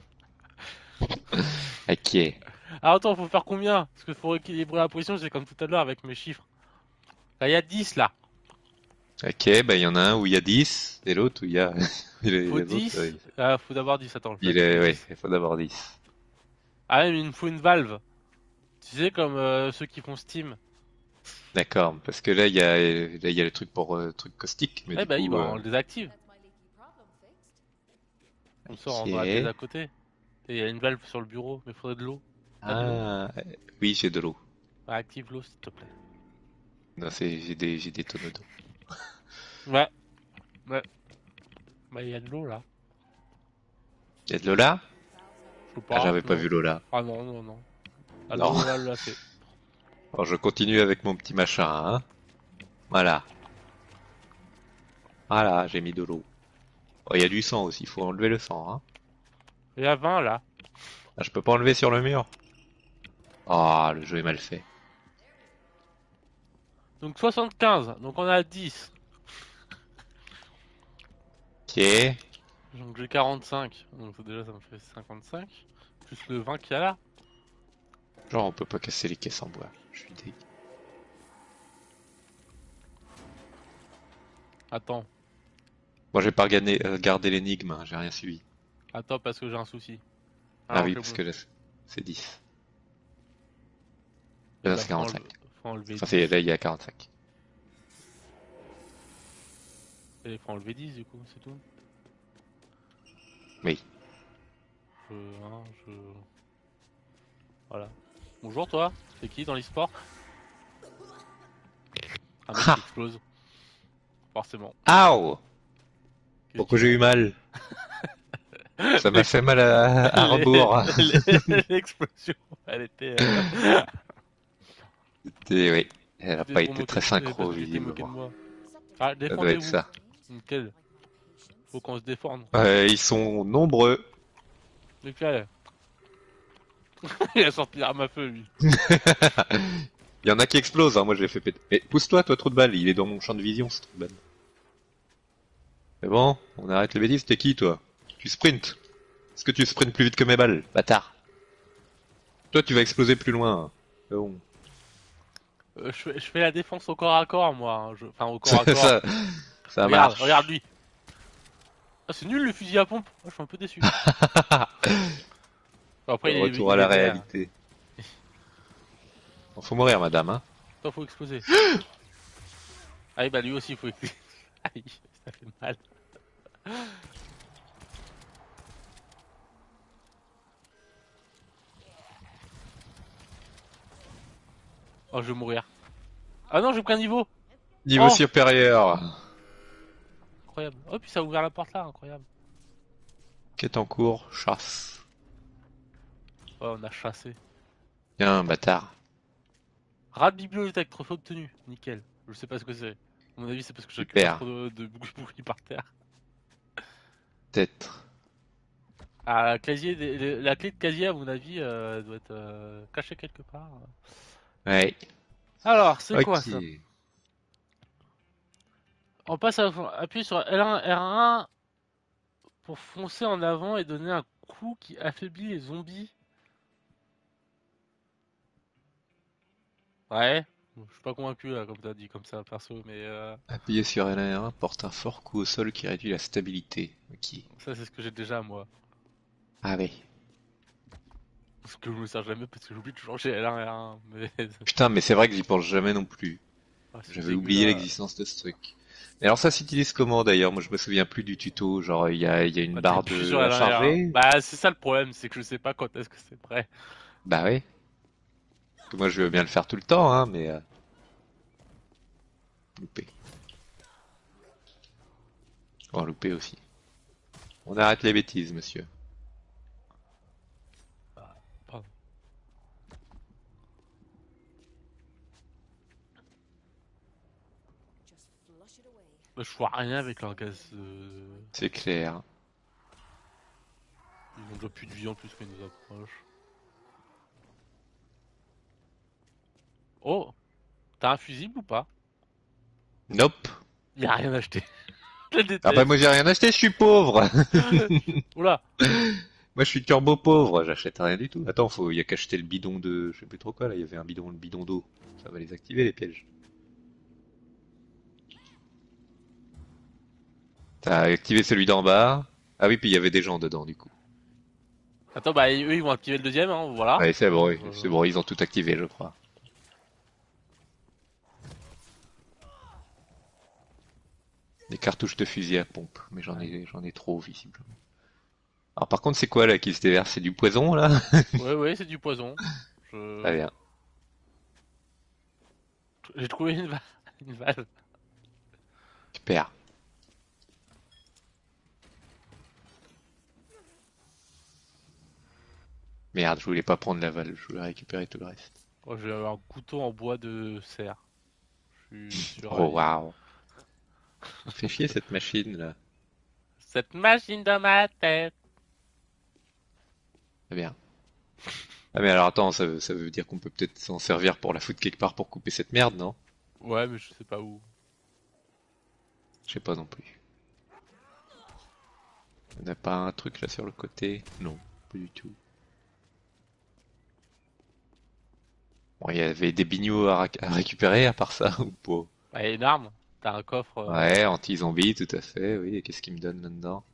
Ok. Ah, attends, faut faire combien? Parce que faut équilibrer la pression, c'est comme tout à l'heure avec mes chiffres. Là, il y a 10 là. Ok, bah il y en a un où il y a 10 et l'autre où il y a... Faut les autres, 10. Ah, faut d'abord 10, attends. Je vais ouais, calculer. il faut d'abord 10. Ah, mais il me faut une valve. Tu sais, comme ceux qui font Steam. D'accord, parce que là il y a le truc pour truc caustique, mais Eh du bah, coup... bah, on le désactive. That's my leaky problem fixed. Comme ça, on ok. aura la pièce à côté. Et il y a une valve sur le bureau, mais il faudrait de l'eau. T'as de l'eau? Ah, oui, j'ai de l'eau. Bah, active l'eau, s'il te plaît. Non, j'ai des tonneaux d'eau. Ouais. Ouais. Bah, il y a de l'eau là. Il y a de l'eau là? Je sais Ah, pas. j'avais pas Non. vu l'eau là. Ah non, non, non. Ah Non. non, là, c'est. Alors je continue avec mon petit machin, hein. Voilà. Voilà, j'ai mis de l'eau. Oh, il y a du sang aussi, il faut enlever le sang, hein. Il y a 20 là. Ah, je peux pas enlever sur le mur. Ah, le jeu est mal fait. Donc 75. Donc on a 10. Ok. Donc j'ai 45. Donc déjà, ça me fait 55. Plus le 20 qu'il y a là. Genre, on peut pas casser les caisses en bois. Je suis deg. Attends. Moi, j'ai pas gardé l'énigme, hein, j'ai rien suivi. Attends, parce que j'ai un souci. Ah Alors, oui, je parce vais- que là, c'est 10. Eh Là, bah, c'est 45. faut enlever Enfin, 10. là, il y a 45. Il faut enlever 10 du coup, c'est tout. Oui. Je... Voilà. Bonjour toi, c'est qui dans l'e-sport? Un mec Ha qui explose. Forcément. Aouh! Qu'est-ce Pourquoi qu'il j'ai a eu mal? Ça m'a fait mal à rebours. L'explosion, elle était. Oui, elle a C'était pas pour été moquer, très synchro, parce que tu t'es moqué de visiblement. moi. Ah, Ça doit être défendez-vous. ça. Nickel. Faut qu'on se défende. Ils sont nombreux. Nickel. Il a sorti l'arme à feu, lui. Il y en a qui explosent, hein, moi je l'ai fait péter. Mais pousse-toi, toi, trou de balle, il est dans mon champ de vision, ce trou de balle. C'est bon, on arrête les bêtises, t'es qui, toi? Tu sprints. Est-ce que tu sprints plus vite que mes balles, bâtard? Toi, tu vas exploser plus loin. C'est bon. Je fais la défense au corps à corps, moi. Hein. Enfin, au corps à corps. ça, ça Regarde, marche. regarde lui. Ah, c'est nul le fusil à pompe. Ah, je suis un peu déçu. Après, Retour à il la est vert. réalité. Bon, faut mourir, madame, hein. Toi, faut exploser. Ah, bah lui aussi, faut exploser. Aïe, ça fait mal. Oh, je vais mourir. Ah non, j'ai pris un niveau. Niveau Oh. supérieur. Incroyable. Oh, puis ça a ouvert la porte là, incroyable. Quête en cours, chasse. Ouais, on a chassé. Tiens, bâtard. Rat de bibliothèque, trophée obtenu. Nickel. Je sais pas ce que c'est. À mon avis, c'est parce que j'ai Super. trop de boucliers par terre. Peut-être. Ah, la clé de casier, à mon avis, doit être cachée quelque part. Ouais. Alors, c'est Ok. quoi ça? On passe à appuyer sur L1, R1 pour foncer en avant et donner un coup qui affaiblit les zombies. Ouais. Bon, je suis pas convaincu là, comme t'as dit, comme ça, perso, mais Appuyer sur L1 porte un fort coup au sol qui réduit la stabilité. Ok. ça, c'est ce que j'ai déjà moi. Ah oui. Parce que je me sers jamais parce que j'oublie toujours j'ai L1, R1. Mais Putain, mais c'est vrai que j'y pense jamais non plus. ah, c'est J'avais oublié dégueulasse. l'existence de ce truc. Et alors ça s'utilise comment d'ailleurs? Moi je me souviens plus du tuto. Genre il y a une Bah, barre t'appuies sur à L1, R1. charger? Bah, c'est ça le problème, c'est que je sais pas quand est-ce que c'est prêt. Bah oui. Parce que moi je veux bien le faire tout le temps, hein, mais loupé. Oh loupé aussi. On arrête les bêtises, monsieur. Pardon. Just flush it away. Bah, je vois rien avec leur gaz. C'est clair. Ils ont déjà plus de vie en plus quand ils nous approchent. Oh, t'as un fusible ou pas? Nope. Y a rien acheté. Je le Ah bah déteste. moi j'ai rien acheté, je suis pauvre. Oula. Moi je suis turbo pauvre, j'achète rien du tout. Attends, y a qu'acheter le bidon de, je sais plus trop quoi là, il y avait un bidon, le bidon d'eau. Ça va les activer les pièges. T'as activé celui d'en bas. Ah oui, puis il y avait des gens dedans du coup. Attends, bah eux ils vont activer le deuxième, hein, voilà. Ouais, c'est bon, ils ont tout activé, je crois. Des cartouches de fusil à pompe, mais j'en ai trop visiblement. Alors par contre, c'est quoi là qui se déverse? C'est du poison là? Ouais, c'est du poison. Très bien. J'ai trouvé une valve. Super. Merde, je voulais pas prendre la valve, je voulais récupérer tout le reste. Oh, j'ai un couteau en bois de serre. Je suis sûr. Oh waouh. Fait chier cette machine là. Cette machine dans ma tête. Très bien. Ah mais alors attends, ça veut dire qu'on peut peut-être s'en servir pour la foutre quelque part pour couper cette merde, non? Ouais, mais je sais pas où. Je sais pas non plus. On n'a pas un truc là sur le côté? Non, pas du tout. Bon, il y avait des bignots à récupérer à part ça ou pas? Bah, y a une arme. T'as un coffre. Ouais, anti-zombie, tout à fait, oui. Et qu'est-ce qu'il me donne là-dedans?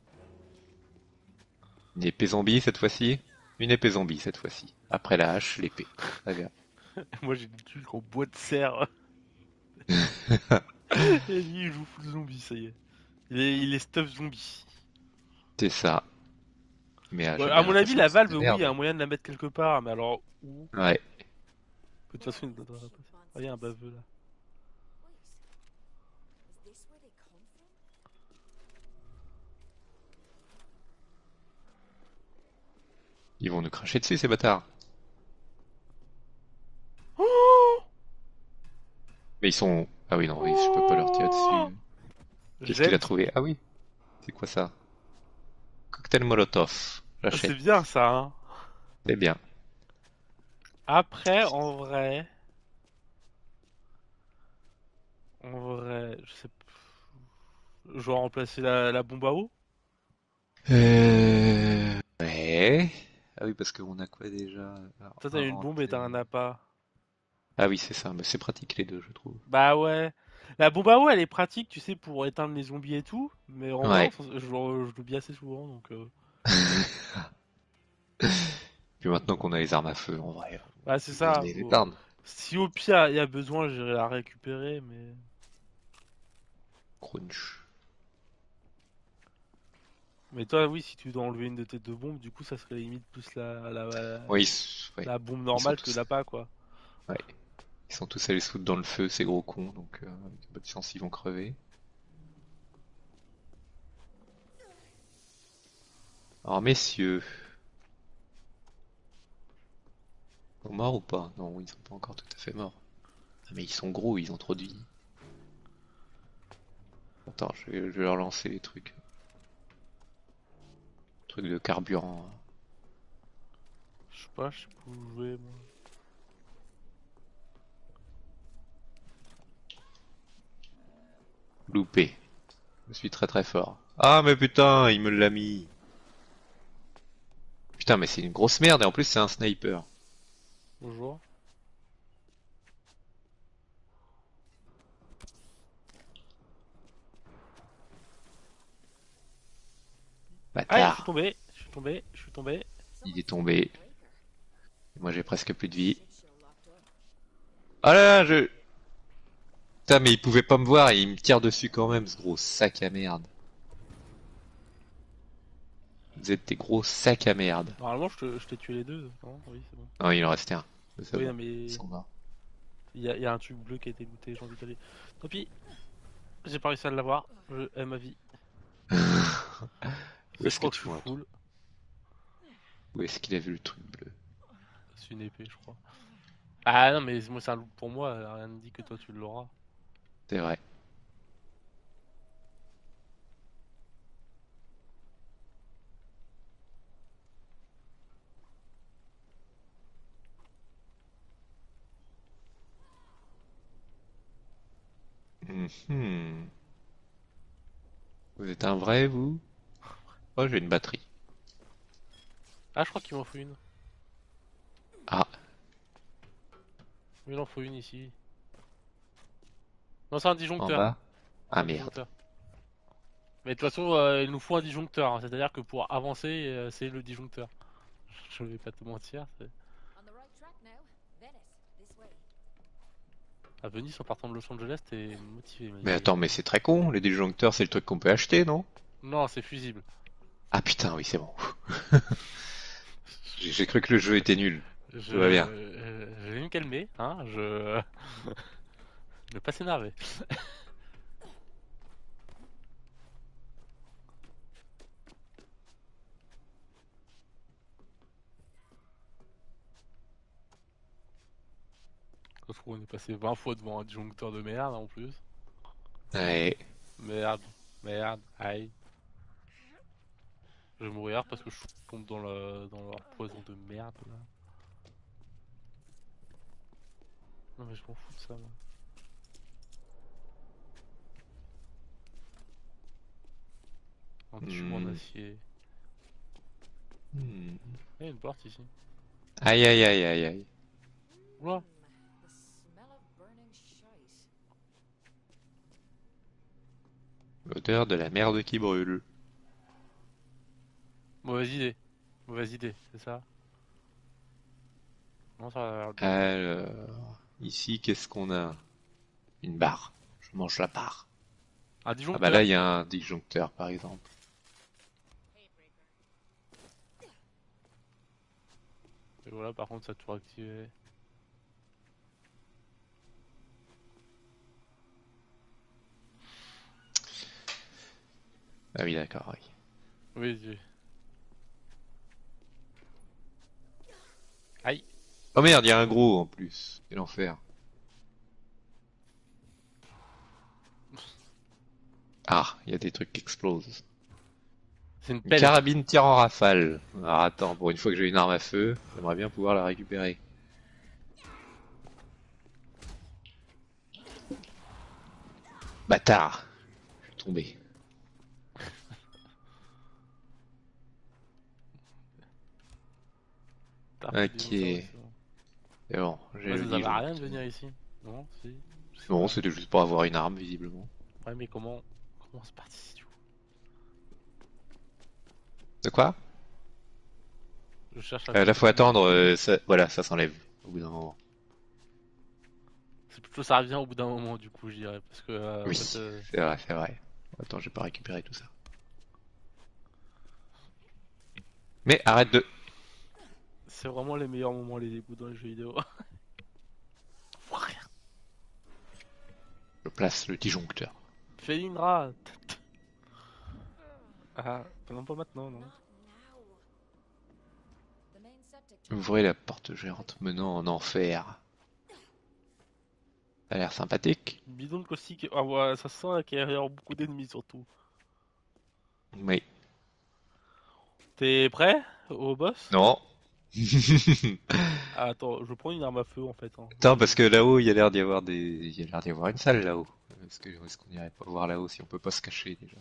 Une épée zombie cette fois-ci? Une épée zombie cette fois-ci. Après la hache, l'épée. Très bien. Moi j'ai des trucs en bois de serre. Et lui il joue full zombie, ça y est. Il est stuff zombie. C'est ça. Mais Ouais, j'ai à bien mon avis, l'impression la que c'est valve, de oui, il y a merde. un moyen de la mettre quelque part, mais alors où? Ouais. De toute façon, il ne donnera pas. Ah, il y a un baveux là. Wait, is this where they come from? Ils vont nous cracher dessus, ces bâtards. Mais ils sont... Ah oui, non, oui, je peux pas leur tirer dessus. Qu'est-ce qu'il a J'aime. trouvé? Ah oui, c'est quoi ça? Cocktail Molotov. Ah, c'est J'achète. bien ça, hein. C'est bien. Après, je sais pas. Je vais remplacer la bombe à eau. Ouais. Ah oui, parce qu'on a quoi déjà? Alors, Toi, t'as une bombe et t'as un inventaire. appât. Ah oui, c'est ça. Mais c'est pratique les deux, je trouve. Bah ouais. La bombe à eau, elle est pratique, tu sais, pour éteindre les zombies et tout. Mais en vrai, Ouais. je l'oublie assez souvent, donc... Puis maintenant qu'on a les armes à feu, en vrai, Bah c'est plus besoin de ça. les Bon. éteindre. Si au pire, il y a besoin, j'irai la récupérer, mais... Crunch. Mais toi, oui, si tu dois enlever une de tes deux bombes, du coup, ça serait limite plus Oui, ouais. la bombe Ils sont normale que tous, l'appât, quoi. ouais. Ils sont tous allés se foutre dans le feu, ces gros cons, donc avec un peu de chance, ils vont crever. Alors, messieurs, ils sont morts ou pas? Non, ils sont pas encore tout à fait morts. Ah, mais ils sont gros, ils ont trop de vie. Attends, je vais leur lancer les trucs. Trucs de carburant. Je sais pas, je sais plus où jouer, moi. Loupé. Je suis très très fort. Ah, mais putain, il me l'a mis. Putain, mais c'est une grosse merde, et en plus, c'est un sniper. Bonjour. Ah, je suis Bâtard. tombé, je suis tombé, je suis tombé. Il est tombé. Moi, j'ai presque plus de vie. Ah là là, Putain, mais il pouvait pas me voir et il me tire dessus quand même, ce gros sac à merde. Vous êtes des gros sacs à merde. Normalement, je t'ai tué les deux, non? Oui, c'est bon. Non, il en restait un. C'est Oui, non, bon. Ils mais sont morts. il y a un truc bleu qui a été looté, j'ai envie d'aller. Tant pis, j'ai pas réussi à l'avoir, je aime ma vie. Où Je est-ce que crois que je tu suis vois un truc? full. Où est-ce qu'il a vu le truc bleu? C'est une épée, je crois. Ah non, mais moi, c'est un loot pour moi, rien ne dit que toi tu l'auras. C'est vrai. Mhm. Vous êtes un vrai, vous? Oh, j'ai une batterie. Ah, je crois qu'il m'en faut une. Ah, Oui, il en faut une ici. Non, c'est un en disjoncteur. bas? C'est Ah un merde. disjoncteur. Mais de toute façon, il nous faut un disjoncteur, hein. C'est-à-dire que pour avancer, c'est le disjoncteur. Je vais pas te mentir. On the right track now. Venice, this way. À Venise, en partant de Los Angeles, t'es motivé, Mais attends, mais c'est très con. Les disjoncteurs, c'est le truc qu'on peut acheter, non? Non, c'est fusible. Ah putain, oui, c'est bon. J'ai cru que le jeu était nul. Tout va bien. Je vais me calmer, hein. Ne pas s'énerver. Je trouve qu'on est passé 20 fois devant un disjoncteur de merde en plus. Ouais. Merde, merde, aïe. Je vais mourir parce que je tombe dans leur poison de merde là. Non mais je m'en fous de ça moi. Un tube en Hmm. acier. Hmm. Il y a une porte ici. Aïe aïe aïe aïe aïe. Oula. The smell of burning shite. L'odeur de la merde qui brûle. Mauvaise idée. Mauvaise idée, c'est ça? Non, ça a l'air bien. Alors, ici, qu'est-ce qu'on a? Une barre. Je mange la barre. Un Ah bah là, disjoncteur. il y a un disjoncteur, par exemple. Et voilà, par contre, ça a tout activé. Ah oui, d'accord, oui. Oui, Oh merde, il y a un gros en plus. Quel enfer. Ah, il y a des trucs qui explosent. C'est une Une pelle. carabine tir en rafale. Alors attends, pour une fois que j'ai une arme à feu, j'aimerais bien pouvoir la récupérer. Bâtard. Je suis tombé. T'as Ok. plus de dinosaures, c'est bon. C'est bon, j'ai Ouais, le ça servait livre. à rien de venir ici. Non, si. Je sais Non, pas. c'était juste pour avoir une arme, visiblement. Ouais, mais comment c'est parti si tu veux. De quoi? Je cherche à Là, faut comprendre. attendre, voilà, ça s'enlève au bout d'un moment. C'est plutôt ça revient au bout d'un moment, du coup, je dirais. Parce que, Oui, en fait, c'est vrai, c'est vrai. Attends, j'ai pas récupéré tout ça. Mais arrête de... c'est vraiment les meilleurs moments, les débuts dans les jeux vidéo. Je place le disjoncteur. Fais une rate. Ah, non, pas maintenant, non. Not now. The main septic tract Ouvrez la porte géante menant en enfer. Ça a l'air sympathique. Bidon de caustique. Ah ouais, ça sent qu'il y a beaucoup d'ennemis surtout. Oui. T'es prêt au boss? Non. Ah, attends, je prends une arme à feu en fait. Hein. Attends, parce que là-haut, il y a l'air d'y avoir des... Il y a l'air d'y avoir une salle là-haut. Est-ce qu'on irait pas voir là-haut si on peut pas se cacher déjà?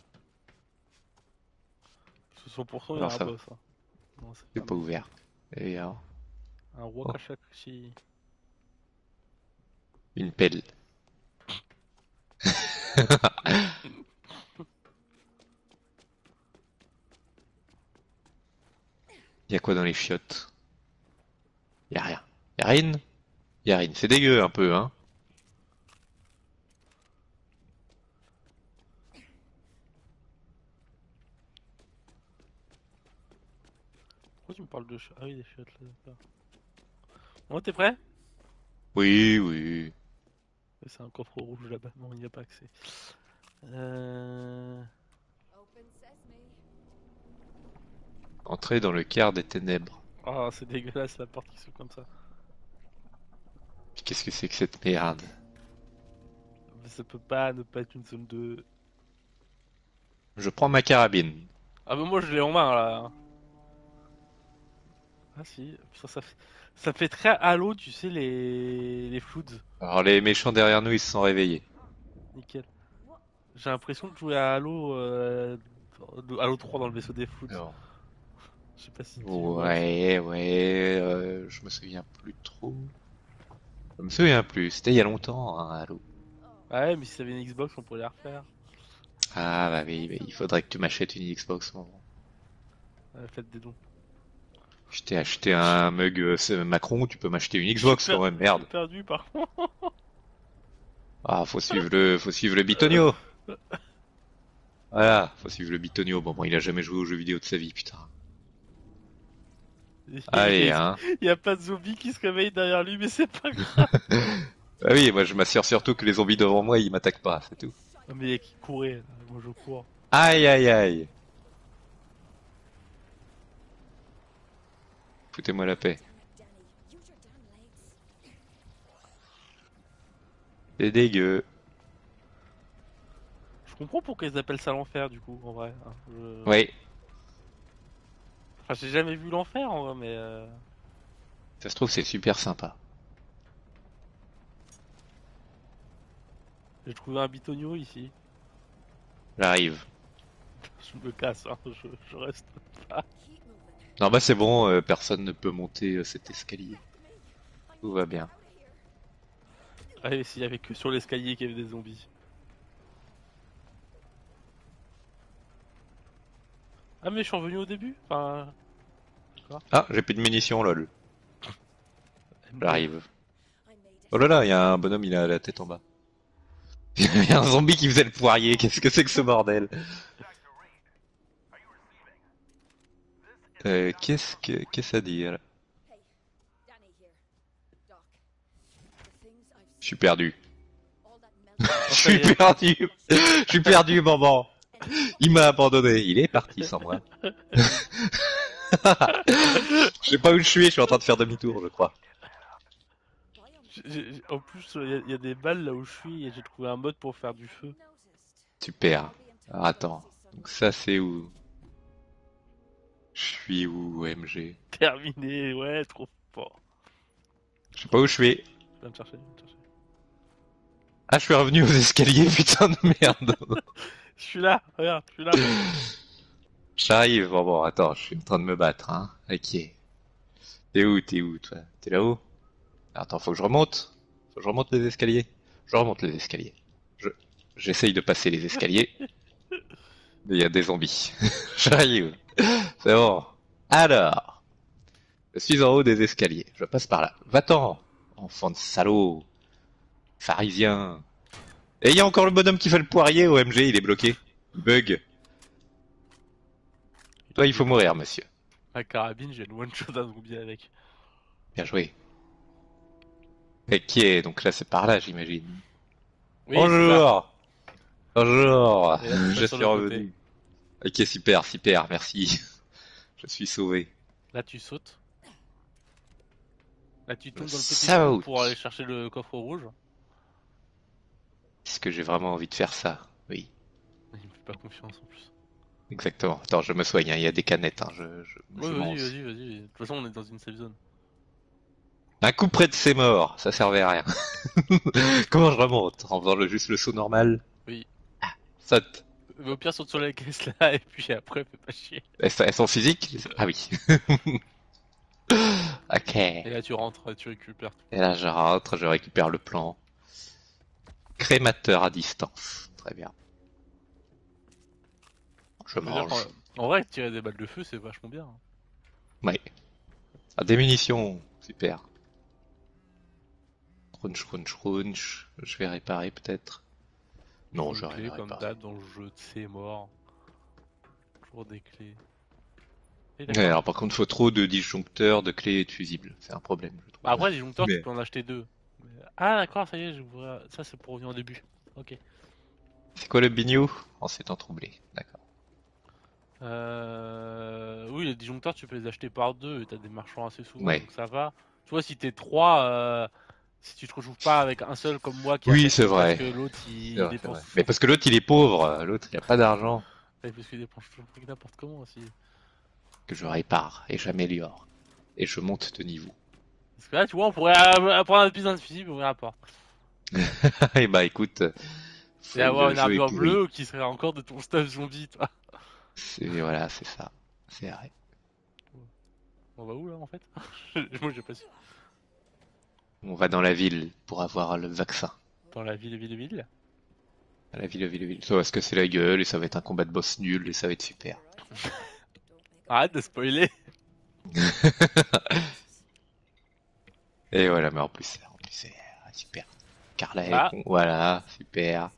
Ce 100% il y a Alors, un ça boss. Hein. Non, c'est C'est pas pas mal. ouvert. Et alors, Un roi Oh. Kashakashi. une pelle. Y a quoi dans les chiottes? Y a rien. Y a rien? Y a rien. C'est dégueu un peu, hein? Pourquoi tu me parles de Ah oui, des chiottes là, d'accord. Bon, t'es prêt? Oui, oui. C'est un coffre rouge là-bas. Non, il n'y a pas accès. open sesame. Entrer dans le quart des ténèbres. Ah, c'est dégueulasse la porte qui s'ouvre comme ça. Qu'est-ce que c'est que cette merde? Mais ça peut pas ne pas être une zone de. Je prends ma carabine. Ah, mais moi je l'ai en main là. Ah, si. Ça fait très Halo, tu sais, les Floods. Alors les méchants derrière nous, ils se sont réveillés. Nickel. J'ai l'impression de jouer à Halo, Halo 3 dans le vaisseau des Floods. Alors, Je sais pas si tu vois. ouais, je me souviens plus trop. Je me souviens plus, c'était il y a longtemps, hein, Halo. Ouais, mais si ça avait une Xbox, on pourrait la refaire. Ah bah oui, mais il faudrait que tu m'achètes une Xbox. Bon. Faites des dons. Je t'ai acheté un mug c'est Macron, tu peux m'acheter une Xbox J'ai per- quand même, merde. J'ai perdu par contre. Ah, faut suivre le bitonio. Voilà, faut suivre le bitonio. Bon, il a jamais joué aux jeux vidéo de sa vie, putain. Allez, hein. Il y a pas de zombies qui se réveillent derrière lui, mais c'est pas grave. Ah oui, moi je m'assure surtout que les zombies devant moi, ils m'attaquent pas, c'est tout. Ah, mais il y a qui courait, là. Moi je cours. Aïe aïe aïe. Foutez-moi la paix. Damn it, Danny. Use your damn legs. C'est dégueu. Je comprends pourquoi ils appellent ça l'enfer du coup, en vrai. Hein. Oui, Enfin, j'ai jamais vu l'enfer en vrai, mais. ça se trouve c'est super sympa. J'ai trouvé un bitonio ici. J'arrive. Je me casse, hein. Je reste pas. Keep moving. Non bah c'est bon, personne ne peut monter cet escalier. Tout va bien. Ouais, s'il y avait que sur l'escalier qu'il y avait des zombies. Ah, mais je suis revenu au début. Enfin. Ah, j'ai plus de munitions lol. J'arrive. I made it. Oh là là, il y a un bonhomme, il a la tête en bas. Il y a un zombie qui faisait le poirier, qu'est-ce que c'est que ce bordel? Qu'est-ce à dire? Hey, Danny here. Doc. The things I've Je suis perdu. all that melted Je suis perdu. Je suis perdu, maman. Il m'a abandonné. Il est parti sans moi. Je sais pas où je suis en train de faire demi-tour, je crois. En plus, il y a des balles là où je suis et j'ai trouvé un mode pour faire du feu. Super. Alors, attends. Donc ça c'est où? Je suis où, OMG? Terminé, ouais, trop fort. Je sais pas où je suis. Viens me chercher, viens me chercher. Ah, je suis revenu aux escaliers, putain de merde. Je suis là, regarde, je suis là. J'arrive. Bon, attends, je suis en train de me battre, hein. Ok. T'es où, toi? T'es là-haut? Attends, faut que je remonte. Faut que je remonte les escaliers. Je remonte les escaliers. Je, j'essaye de passer les escaliers. Mais il y a des zombies. J'arrive. C'est bon. Alors, je suis en haut des escaliers. Je passe par là. Va-t'en, enfant de salaud. Pharisien. Et il y a encore le bonhomme qui fait le poirier, OMG, il est bloqué. Bug. Toi, il faut mourir, monsieur. Ma carabine, j'ai le one shot d'un zombie avec. Bien joué. Et qui est? Donc là, c'est par là, j'imagine. Oui, c'est ça. Bonjour. Bonjour. Et là, tu Je passes sur suis le revenu. Ok, super, super, merci. Je suis sauvé. Là, tu sautes. Là, tu tombes dans le petit Saute. trou pour aller chercher le coffre rouge. Est-ce que j'ai vraiment envie de faire ça? Oui, Il me fait pas confiance en plus. exactement. Attends, je me soigne, hein. Il y a des canettes, hein. Je Ouais, vas-y, mange. vas-y, vas-y. De toute façon, on est dans une safe zone. Un coup près de ses morts, ça servait à rien. Comment je remonte? En faisant juste le saut normal? Oui. Saute. Mais au pire, saute sur la caisse là, et puis après, fais pas chier. Elles sont physiques? Ah oui. Ok. Et Et là, tu rentres, tu récupères tout. là, je rentre, je récupère le plan. Crémateur à distance. Très bien. Je Je veux dire, mange. en vrai, tirer des balles de feu, c'est vachement bien. Ouais. Ah, des munitions. Super. Crunch, crunch, crunch. Je vais réparer peut-être. Non, je Une clé, réparerai comme pas. d'hab, dans le jeu, c'est mort. Toujours des clés. Et Ouais, d'accord. alors par contre, faut trop de disjoncteurs, de clés et de fusibles. C'est un problème, je trouve. Bah, après, les disjoncteurs, tu Mais- peux en acheter deux. Ah, d'accord, ça y est, ça, c'est pour revenir au début. Ok. C'est quoi le bignou? En s'étant troublé. D'accord. Oui, les disjoncteurs, tu peux les acheter par deux et t'as des marchands assez souvent, Ouais. donc ça va. Tu vois, si t'es trois, si tu te retrouves pas avec un seul comme moi qui Oui, achète c'est vrai. parce que l'autre C'est il vrai, c'est dépense vrai. Mais parce que l'autre, il est pauvre. L'autre, il a pas d'argent. ouais, parce qu'il dépense toujours n'importe comment aussi. Que je répare et j'améliore. Et je monte de niveau. Parce que là, tu vois, on pourrait prendre un plus invisible, ouvrir la porte. Et bah écoute, Et avoir le une jeu est armure pourri. bleue qui serait encore de ton stuff zombie, toi. Voilà, c'est ça. C'est vrai. On va où là en fait? Moi j'ai pas su. On va dans la ville pour avoir le vaccin. Dans la ville. À la ville. Ça va se casser la gueule et ça va être un combat de boss nul et ça va être super. Arrête de spoiler. Et voilà, mais en plus c'est super. Carla est Ah. con. Voilà, super.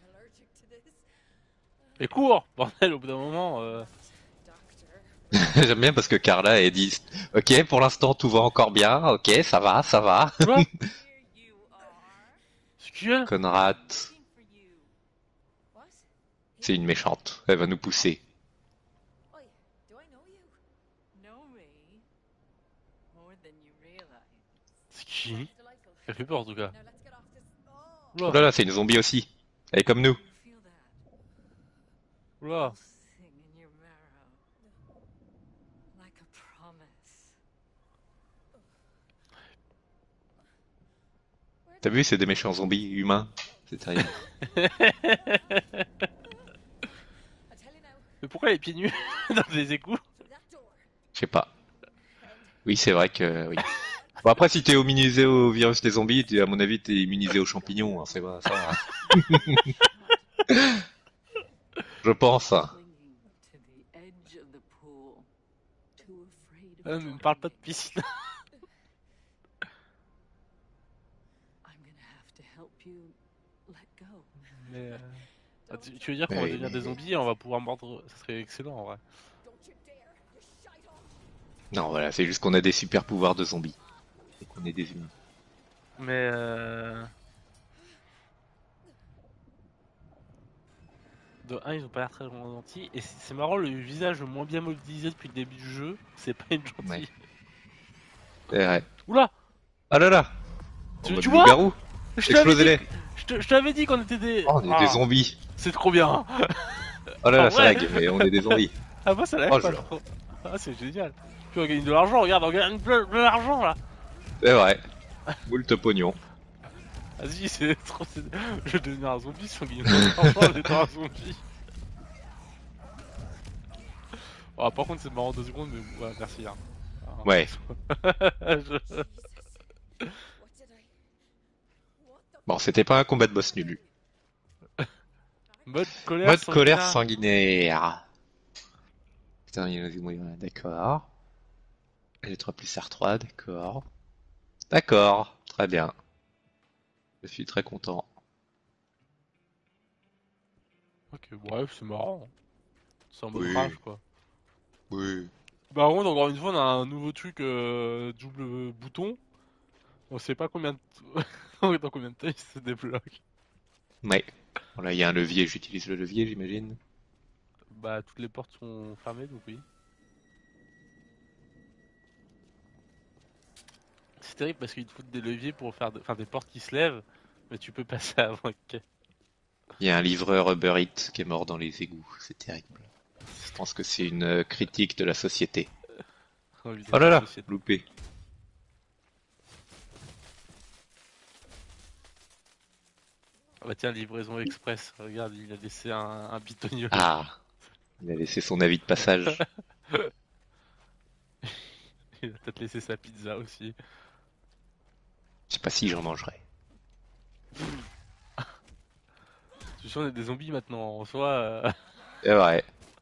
Et cours, bordel, au bout d'un moment. J'aime bien parce que Carla elle dit ok, pour l'instant tout va encore bien, ok, ça va, ça va. Quoi? Here you are. C'est qui elle? Conrad, Waiting for you. What? c'est une méchante, elle va nous pousser. Oi, do I know you? Know me more than you realize. C'est qui? Delightful. Elle fait peur en tout cas. Now let's get off this. Oh! Oh Oula, là là, c'est une zombie aussi. Elle est comme nous. You feel that oula. pulsing in your marrow, like a promise. T'as vu, c'est des méchants zombies humains. C'est terrible. I tell you now, Mais pourquoi elle est pieds nus dans des égouts? through that door. Je sais pas. Oui, c'est vrai que oui. Bon après, si t'es immunisé au virus des zombies, à mon avis, t'es immunisé aux champignons. Hein, c'est vrai, ça. Je pense. Hein. Clinging to the edge of the pool, too afraid of Ah, mais me parle pas de dropping. piscine. I'm gonna have to help you let go. Mais ah, tu veux dire qu'on va Oui, devenir des zombies et on va pouvoir mordre? Ça serait excellent en vrai. Don't you dare! You shite off! Non, voilà, c'est juste qu'on a des super pouvoirs de zombies. Et qu'on est des humains. Mais de 1, ils ont pas l'air très gentils. Et c'est marrant, le visage le moins bien modélisé depuis le début du jeu, c'est pas une gentille. Ouais. C'est vrai. Oula! Ah là là! En Tu mode vois? loup-garou. Je t'avais Explosez-les. dit, je t'avais dit qu'on était des... Oh, on est des zombies. C'est trop bien. Oh là En là, ça vrai. lag, mais on est des zombies. Ah moi ça lève Oh, pas je- trop. Ah c'est génial. Puis on gagne de l'argent, regarde, on gagne plein d'argent là. C'est vrai. Moult pognon. Vas-y, c'est trop... Je vais devenir un zombie si on gagne plein d'argent en étant un zombie. Oh, par contre c'est marrant 2 secondes, mais ouais, merci. Hein. Ah, Ouais. je- What did I? What the Bon, c'était pas un combat de boss nul. Mode colère, Mode colère sanguinaire. sanguinaire. Putain, il y en a des moyens, d'accord. L3 plus R3, d'accord. D'accord, très bien. Je suis très content. Ok, bref, c'est marrant. C'est un mode Oui. rage quoi. Oui. Par contre, encore une fois, on a un nouveau truc double bouton. On sait pas combien de... dans combien de temps il se débloque. Ouais. Bon, là, il y a un levier, j'utilise le levier, j'imagine. Bah, toutes les portes sont fermées, donc oui. C'est terrible parce qu'ils te foutent des leviers pour faire enfin, des portes qui se lèvent, mais tu peux passer avant. Ok. Il y a un livreur Uber Eats qui est mort dans les égouts, c'est terrible. Je pense que c'est une critique de la société. Oh là là, loupé. Ah bah tiens, livraison express. Regarde, il a laissé un bitonnier. Ah, il a laissé son avis de passage. Il a peut-être laissé sa pizza aussi. Je sais pas si j'en mangerai. Tu sais, on est des zombies maintenant. En soi, C'est vrai.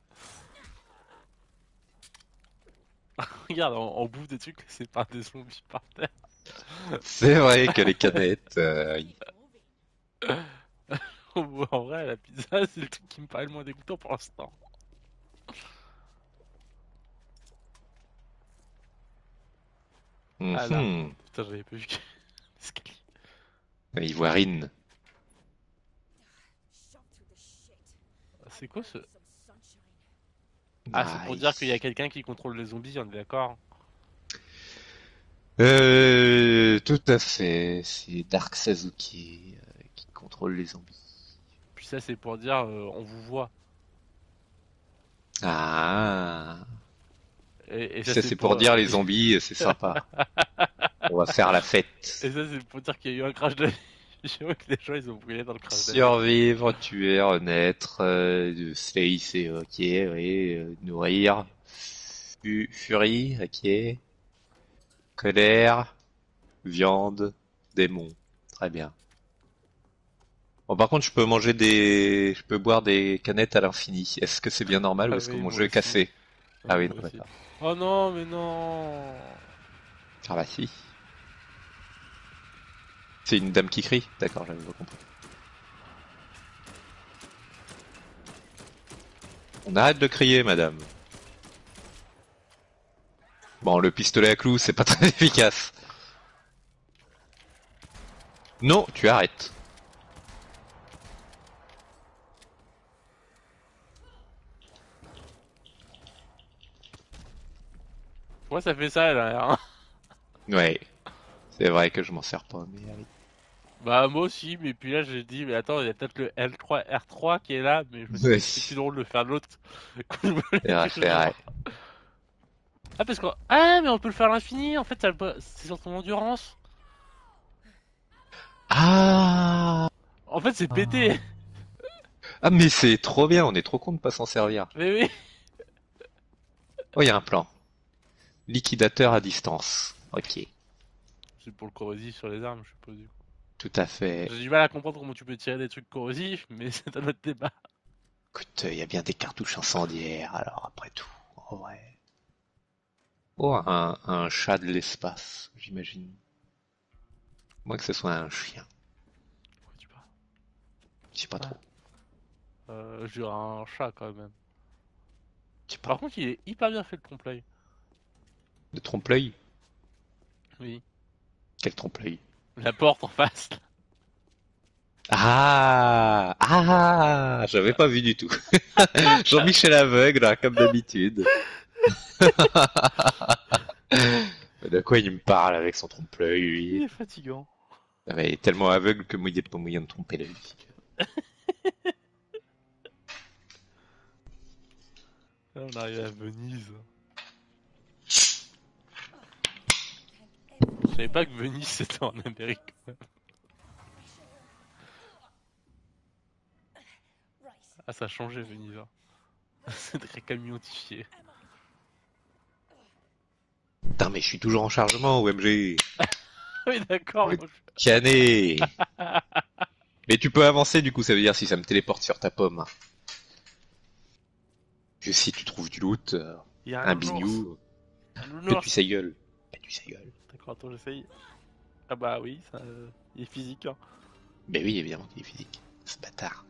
regarde, on bouffe des trucs laissés par des zombies par terre. C'est vrai que les canettes. En vrai, la pizza, c'est le truc qui me paraît le moins dégoûtant pour l'instant. Ah là. Mhm. Putain, j'avais pas vu que... l'escalier. Ivoirine. shot through the shit. C'est quoi ce... Some sunshine. Ah, c'est pour dire Nice. qu'il y a quelqu'un qui contrôle les zombies, on est d'accord? Tout à fait. C'est Dark Sasuke qui contrôle les zombies. Puis ça, c'est pour dire on vous voit. Ah. Et Ça, c'est pour dire les zombies, c'est sympa. On va faire la fête. Et ça, c'est pour dire qu'il y a eu un crash d'avion. Je vois que les gens, ils ont brûlé dans le crash d'avion. Survivre, tuer, renaître, slay, c'est ok, oui, nourrir, furie, ok, colère, viande, démon, très bien. Bon, par contre, je peux boire des canettes à l'infini. Est-ce que c'est bien normal ou Ah est-ce que oui, mon moi jeu est aussi. cassé? Ah oui, moi non, aussi. d'accord. Oh non, mais non. Ah bah si. C'est une dame qui crie? D'accord, j'avais pas compris. On arrête de crier, madame. Bon, le pistolet à clous, c'est pas très efficace. Non, tu arrêtes. Pourquoi ça fait ça, là hein? Ouais. C'est vrai que je m'en sers pas, mais oui. Bah, moi aussi, mais puis là, j'ai dit, mais attends, il y a peut-être le L3, R3 qui est là, mais je me suis Ouais. dit, c'est plus drôle de faire l'autre. C'est vrai, c'est vrai. Ah, parce que... Ah, mais on peut le faire à l'infini, en fait, c'est sur ton endurance. Ah! En fait, c'est pété. Ah, mais c'est trop bien, on est trop con de pas s'en servir. Mais oui. Oh, il y a un plan. Liquidateur à distance. Ok. C'est pour le corrosif sur les armes, je suppose. Du coup. Tout à fait. J'ai du mal à comprendre comment tu peux tirer des trucs corrosifs, mais c'est un autre débat. Écoute, il y a bien des cartouches incendiaires, alors après tout. Oh, ouais. Oh, un chat de l'espace, j'imagine. Moi que ce soit un chien. Pourquoi tu parles? Je sais pas trop. Je dirais un chat quand même. Je sais pas. Par contre, il est hyper bien fait le trompe-l'œil. De trompe-l'œil? Oui. Quel trompe-l'œil? La porte en face. Ah! Ah! J'avais pas vu du tout. Jean-Michel aveugle, hein, comme d'habitude. Mais de quoi il me parle avec son trompe-l'œil, Il lui? est fatigant. Ah bah, il est tellement aveugle que moi, il n'y a pas moyen de tromper la vie. Là, on arrive à Venise. Je savais pas que Venise c'était en Amérique. Ah, ça a changé Venise. Hein. C'est très camionnifié. Putain, mais je suis toujours en chargement, OMG. Oui, d'accord. Oui. moi, Cané. Mais tu peux avancer, du coup, ça veut dire si ça me téléporte sur ta pomme. Que si tu trouves du loot, Il y a un un nounours. bignou, Un pète-lui nounours. sa gueule. Pète-lui sa gueule. D'accord, attends, j'essaye. Ah bah oui, ça, il est physique. Hein. Mais oui, évidemment qu'il est physique. Ce bâtard.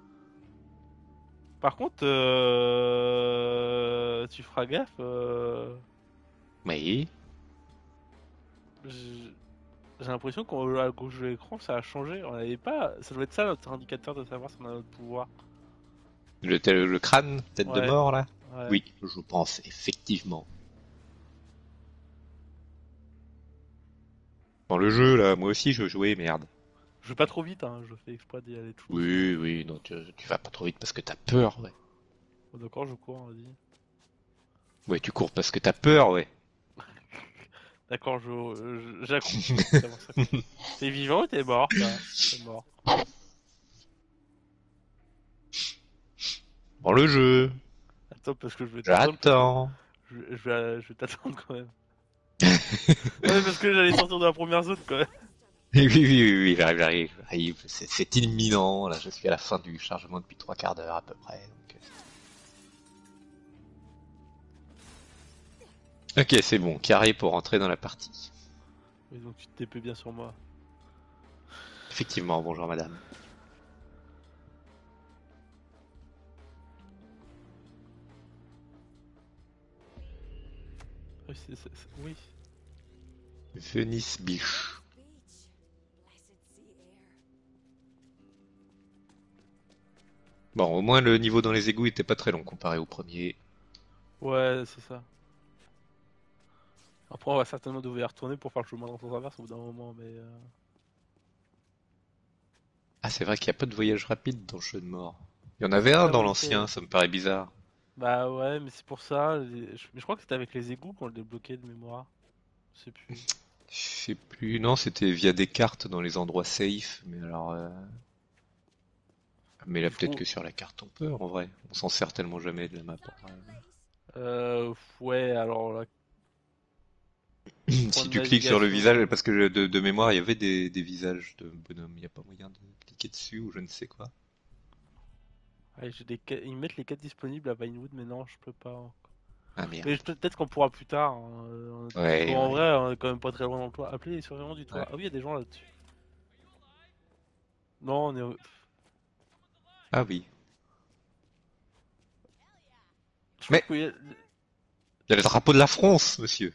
Par contre, tu feras gaffe. Oui. J'ai j'ai l'impression qu'à gauche de l'écran, ça a changé. On avait pas. Ça doit être ça notre indicateur de savoir si on a notre pouvoir. Le crâne, tête de Ouais. mort, là? Ouais. Oui, je pense, effectivement. Dans le jeu, là, moi aussi, je jouais, merde. Je vais pas trop vite, hein. Je fais exprès d'y aller tout. Oui, oui, non, tu vas pas trop vite parce que t'as peur, ouais. Oh, d'accord, je cours, vas-y. Ouais, tu cours parce que t'as peur, ouais. D'accord, j'accroupis. C'est bon, ça compte. T'es vivant ou t'es mort? T'es mort. Dans le jeu, Attends, parce que je vais t'attendre. j'attends. Je vais t'attendre quand même. Ouais, parce que j'allais sortir de la première zone quand même. Oui, oui, oui, oui, j'arrive. C'est imminent, là, je suis à la fin du chargement depuis 3/4 d'heure à peu près. Ok, c'est bon, carré pour entrer dans la partie. Oui, donc tu te TP bien sur moi. Effectivement, bonjour madame. Oui, oui. Venice Beach. Beach. Blessed sea air. Bon, au moins le niveau dans les égouts était pas très long comparé au premier. Ouais, c'est ça. Après, on va certainement devoir y retourner pour faire le chemin dans sens inverse au bout d'un moment, mais. Ah, c'est vrai qu'il n'y a pas de voyage rapide dans le jeu de mort. Il y en avait un Ah dans oui, l'ancien, ça me paraît bizarre. Bah ouais, mais c'est pour ça. Mais je crois que c'était avec les égouts qu'on le débloquait de mémoire. Je sais plus. Je sais plus, non, c'était via des cartes dans les endroits safe, mais alors... Mais là, Il peut-être faut- que sur la carte on peut, en vrai. On s'en sert tellement jamais de la map. Ouais, alors là, point Si de tu cliques sur le navigation. visage, parce que de mémoire, il y avait des visages de bonhommes, il n'y a pas moyen de cliquer dessus ou je ne sais quoi. Ouais, ils mettent les quêtes disponibles à Vinewood, mais non, je peux pas. Ah merde. Mais peut-être qu'on pourra plus tard. Hein. Parce Ouais, qu'en ouais. vrai, on est quand même pas très loin dans le toit. Appelez les surveillants du toit. Ouais. Ah oui, il y a des gens là-dessus. Non, on est. Ah oui. Je Mais- trouve qu'il y a- Il y a le drapeau de la France, monsieur.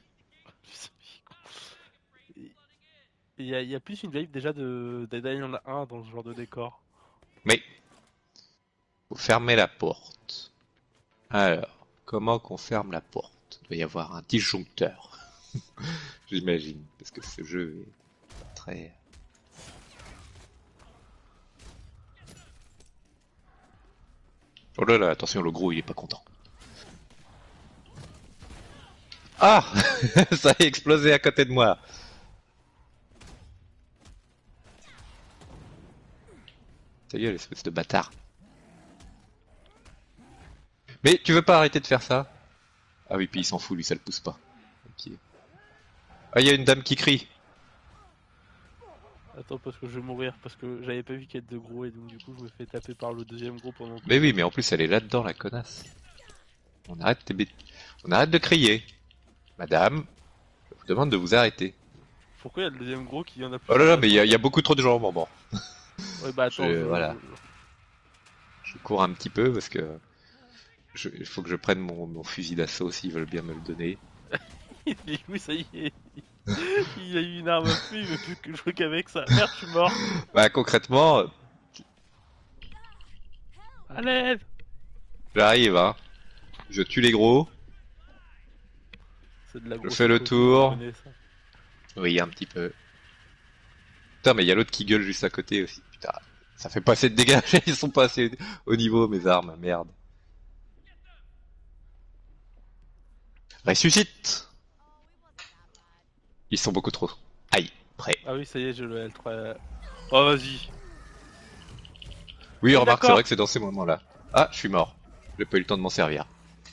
Il y a plus une vibe déjà de Dead Island 1 dans ce genre de décor. Mais, faut fermer la porte. Alors, comment qu'on ferme la porte? Il doit y avoir un disjoncteur. J'imagine, parce que ce jeu est pas très... Oh là là, attention, le gros, il est pas content. Ah! Ça a explosé à côté de moi. Ta gueule, espèce de bâtard. Mais tu veux pas arrêter de faire ça? Ah oui, puis il s'en fout, lui, ça le pousse pas. Ok. Ah, il y a une dame qui crie. Attends, parce que je vais mourir, parce que j'avais pas vu qu'il y ait de gros et donc du coup je me fais taper par le deuxième gros pendant que. Mais oui, mais en plus, elle est là-dedans, la connasse. On arrête, on arrête de crier. Madame, je vous demande de vous arrêter. Pourquoi il y a le deuxième gros qui en a plus? Oh là là, mais il y a beaucoup trop de gens. Bon, Ouais, bah attends, voilà. Je cours un petit peu parce que il faut que je prenne mon fusil d'assaut s'ils veulent bien me le donner. Oui, ça y est. Il a eu une arme à feu, il veut plus que jouer qu'avec ça. Merde, je suis mort. Bah concrètement, À l'aide. j'arrive, hein. Je tue les gros. C'est de la Je grosse fais le coco, tour. on connaît ça. Oui, un petit peu. Putain, mais il y a l'autre qui gueule juste à côté aussi. Putain, ça fait pas assez de dégâts. Ils sont pas assez au niveau, mes armes. Merde. Ressuscite! Ils sont beaucoup trop. Aïe, prêt. Ah oui, ça y est, j'ai le L3. Oh, vas-y. Oui, Oui, remarque, c'est d'accord. vrai que c'est dans ces moments-là. Ah, je suis mort. J'ai pas eu le temps de m'en servir.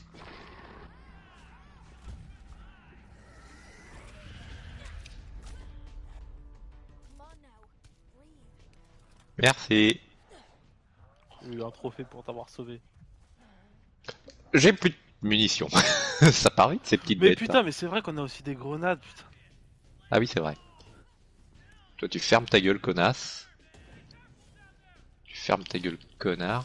Come on now. Breathe. Merci. J'ai eu un trophée pour t'avoir sauvé. J'ai plus de munitions. Ça part vite, ces petites Mais bêtes. putain, Hein. mais c'est vrai qu'on a aussi des grenades, putain. Ah oui, c'est vrai. Toi, tu fermes ta gueule, connasse. Tu fermes ta gueule, connard.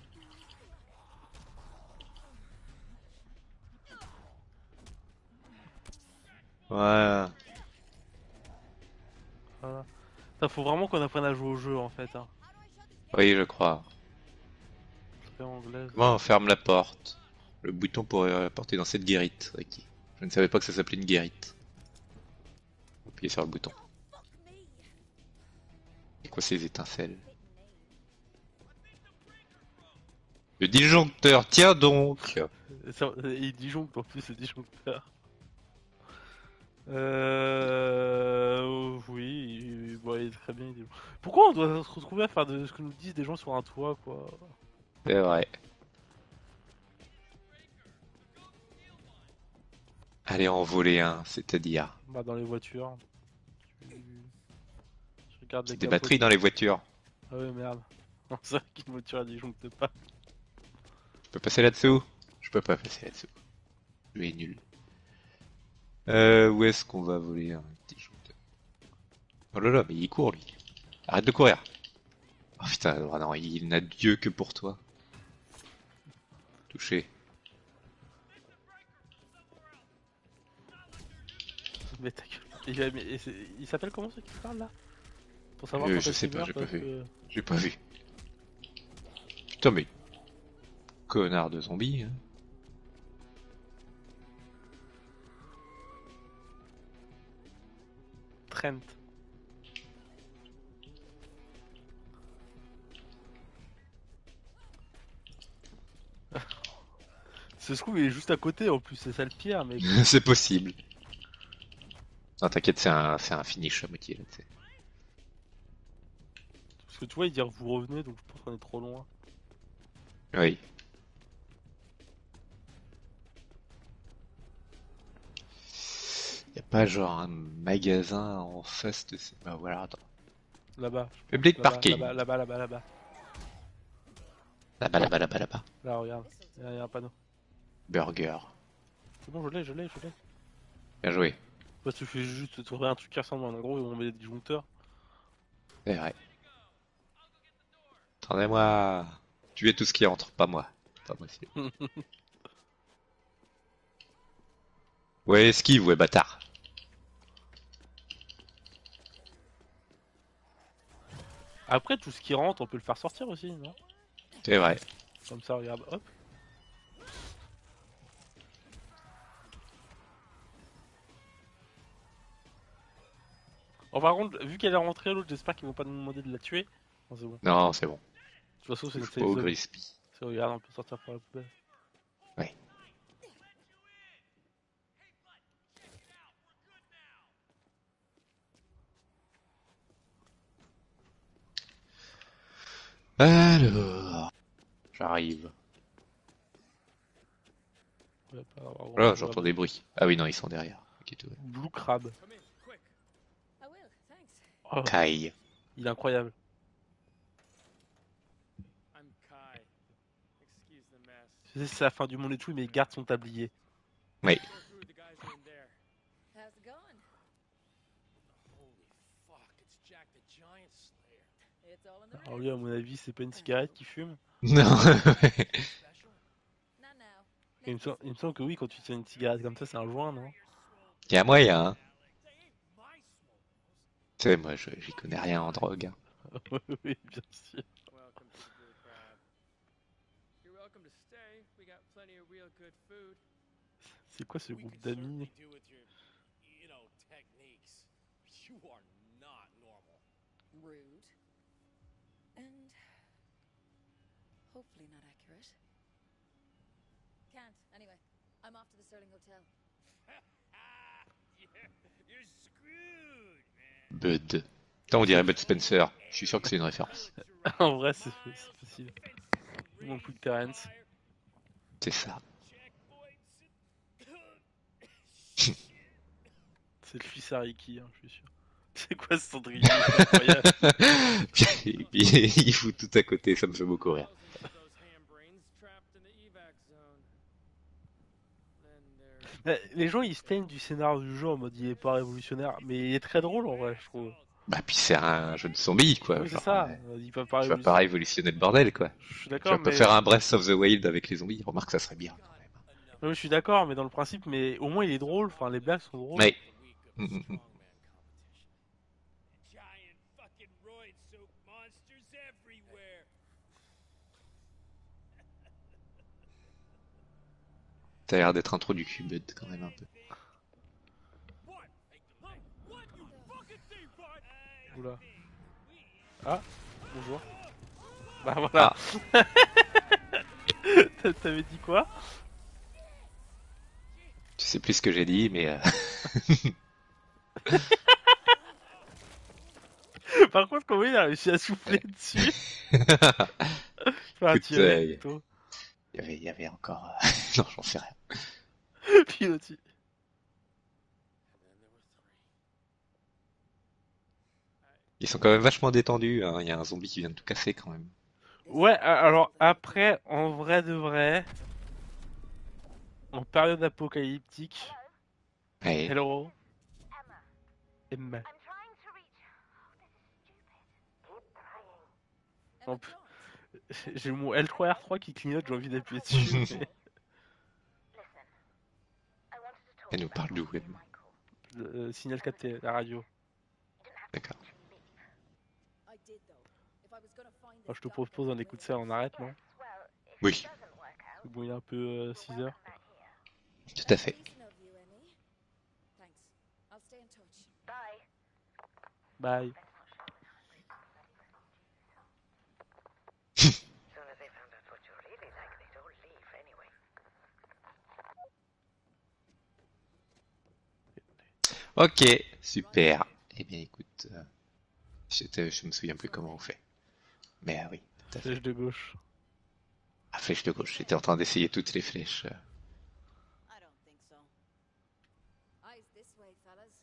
Ouais. Voilà. Putain, faut vraiment qu'on apprenne à jouer au jeu en fait. Hein. Oui, je crois. Très anglaise. Comment on ferme la porte? Le bouton pour apporter dans cette guérite, Ricky. Je ne savais pas que ça s'appelait une guérite. Appuyez sur le bouton. C'est quoi ces étincelles? Le disjoncteur, tiens donc! Il disjoncte en plus, c'est disjoncteur. Oui, bon, il est très bien. Pourquoi on doit se retrouver à faire de ce que nous disent des gens sur un toit, quoi? C'est vrai. Allez en voler un, c'est-à-dire. Bah, dans les voitures. Je regarde les C'est des capots. batteries dans les voitures. Ah ouais, merde. Non, c'est vrai qu'une voiture elle disjoncte pas. Je peux passer là-dessous? Je peux pas passer là-dessous. Lui est nul. Où est-ce qu'on va voler un disjoncteur? Oh là là, mais il court lui. Arrête de courir. Oh putain, oh non, il n'a Dieu que pour toi. Touché. Mais ta gueule. Il s'appelle comment ce qui parle là? Pour savoir quand Je est-ce sais qu'il pas, meurt, j'ai pas parce vu. que- J'ai pas vu. Putain, mais. Connard de zombie. Hein. Trent. Ce se trouve, il est juste à côté en plus, c'est ça le pire, mais. C'est possible. Non, t'inquiète, c'est un finish à moitié là, tu sais. Parce que tu vois, il dit vous revenez, donc je pense qu'on est trop loin. Oui. Y a pas genre un magasin en face de ces... Bah voilà, attends. Là-bas. Public Là-bas, parking. là-bas, là-bas, là-bas, là-bas. Là-bas, là-bas, là-bas, là-bas. Là, regarde, il y a un panneau. Burger. C'est bon, je l'ai. Bien joué. Parce que je fais juste trouver un truc qui ressemble en gros, on met des disjoncteurs. C'est vrai. Attendez-moi. Tuez tout ce qui entre, pas moi. Pas moi, si. Ouais, esquive, ouais, bâtard. Après, tout ce qui rentre, on peut le faire sortir aussi, non? C'est vrai. Comme ça, regarde, hop. Oh, par contre, vu qu'elle est rentrée, l'autre, j'espère qu'ils vont pas nous demander de la tuer. Non, c'est bon. De Non, c'est bon. toute façon, c'est une Touche pas safe au zone. Grisby. C'est regarde, on peut sortir par la poubelle. Ouais. Alors... J'arrive. On va pas avoir Voilà, grand- j'entends des bruits. Ah oui, non, ils sont derrière. Ok, tout va. Blue Crab. Come in, quick. I will, thanks. Oh, Kai. il est incroyable. I'm Kai. Excuse the mess. Tu sais, c'est la fin du monde et tout, mais il garde son tablier. Oui. Go through, the guys are in there. How's it going? Holy fuck, it's Jack the Giant Slayer. It's all in the Alors lui, à mon avis, c'est pas une cigarette qu'il fume. Non. Special? Not now. Il me semble que oui, quand tu tiens une cigarette comme ça, c'est un joint, non? Il y a moyen, hein. They ain't my smokers. Tu sais, moi, j'y connais rien en drogue. Hein. Oui, bien sûr. Welcome to the Blue Crab. You're welcome to stay. We got plenty of real good food. C'est quoi ce We groupe could d'amis? certainly do with your, techniques. You are not normal. Hopefully not accurate. Can't. Anyway, I'm off to the Sterling Hotel. You're screwed, man. Bud. Putain, on dirait Bud Spencer. Je suis sûr que c'est une référence. En vrai, c'est possible. Mon Quick Terrence. C'est ça. C'est le fils à Ricky, hein, je suis sûr. C'est quoi ce cendrier? C'est incroyable. Et puis, il fout tout à côté, ça me fait beaucoup rire. Les gens ils se plaignent du scénario du jeu en mode il est pas révolutionnaire, mais il est très drôle en vrai, je trouve. Bah, puis c'est un jeu de zombie, quoi. Oui, c'est Genre, ça, il peut pas tu vas révolutionner. pas révolutionner le bordel, quoi. Je suis Tu d'accord, vas pas mais. faire un Breath of the Wild avec les zombies. Remarque, ça serait bien, quand même. Oui, je suis d'accord, mais dans le principe, mais au moins il est drôle, enfin les blagues sont drôles. Mais, Giant fucking roid soup monsters everywhere. t'as l'air d'être un trou du cul, Bud, quand même, un peu. What? What you fucking think, bud? Oula. Ah, bonjour. Bah voilà. T'avais dit quoi? Tu sais plus ce que j'ai dit, mais Par contre, comment il a réussi à souffler dessus? Enfin, Écoute, tirer, plutôt. il y avait encore... non, j'en sais rien. Pilotis. Ils sont quand même vachement détendus, hein. Il y a un zombie qui vient de tout casser, quand même. Ouais, alors après, en vrai de vrai, en période apocalyptique, Ouais. hello, Emma. En plus, j'ai mon L3R3 qui clignote, j'ai envie d'appuyer dessus. mais Elle nous parle d'où, Emma? le signal capté, la radio. D'accord. Moi, je te propose un écoute ça, on arrête, non? Oui, Bon, il est un peu 6 heures. tout à fait. Bye. Ok, super. Eh bien, écoute, je me souviens plus comment on fait. Mais oui, tout à fait. Flèche de gauche. Ah, flèche de gauche. J'étais en train d'essayer toutes les flèches. I don't think so. Eyes this way, fellas.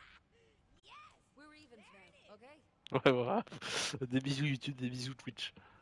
Yes! We're even now, okay? Ouais, voilà. Des bisous YouTube, des bisous Twitch.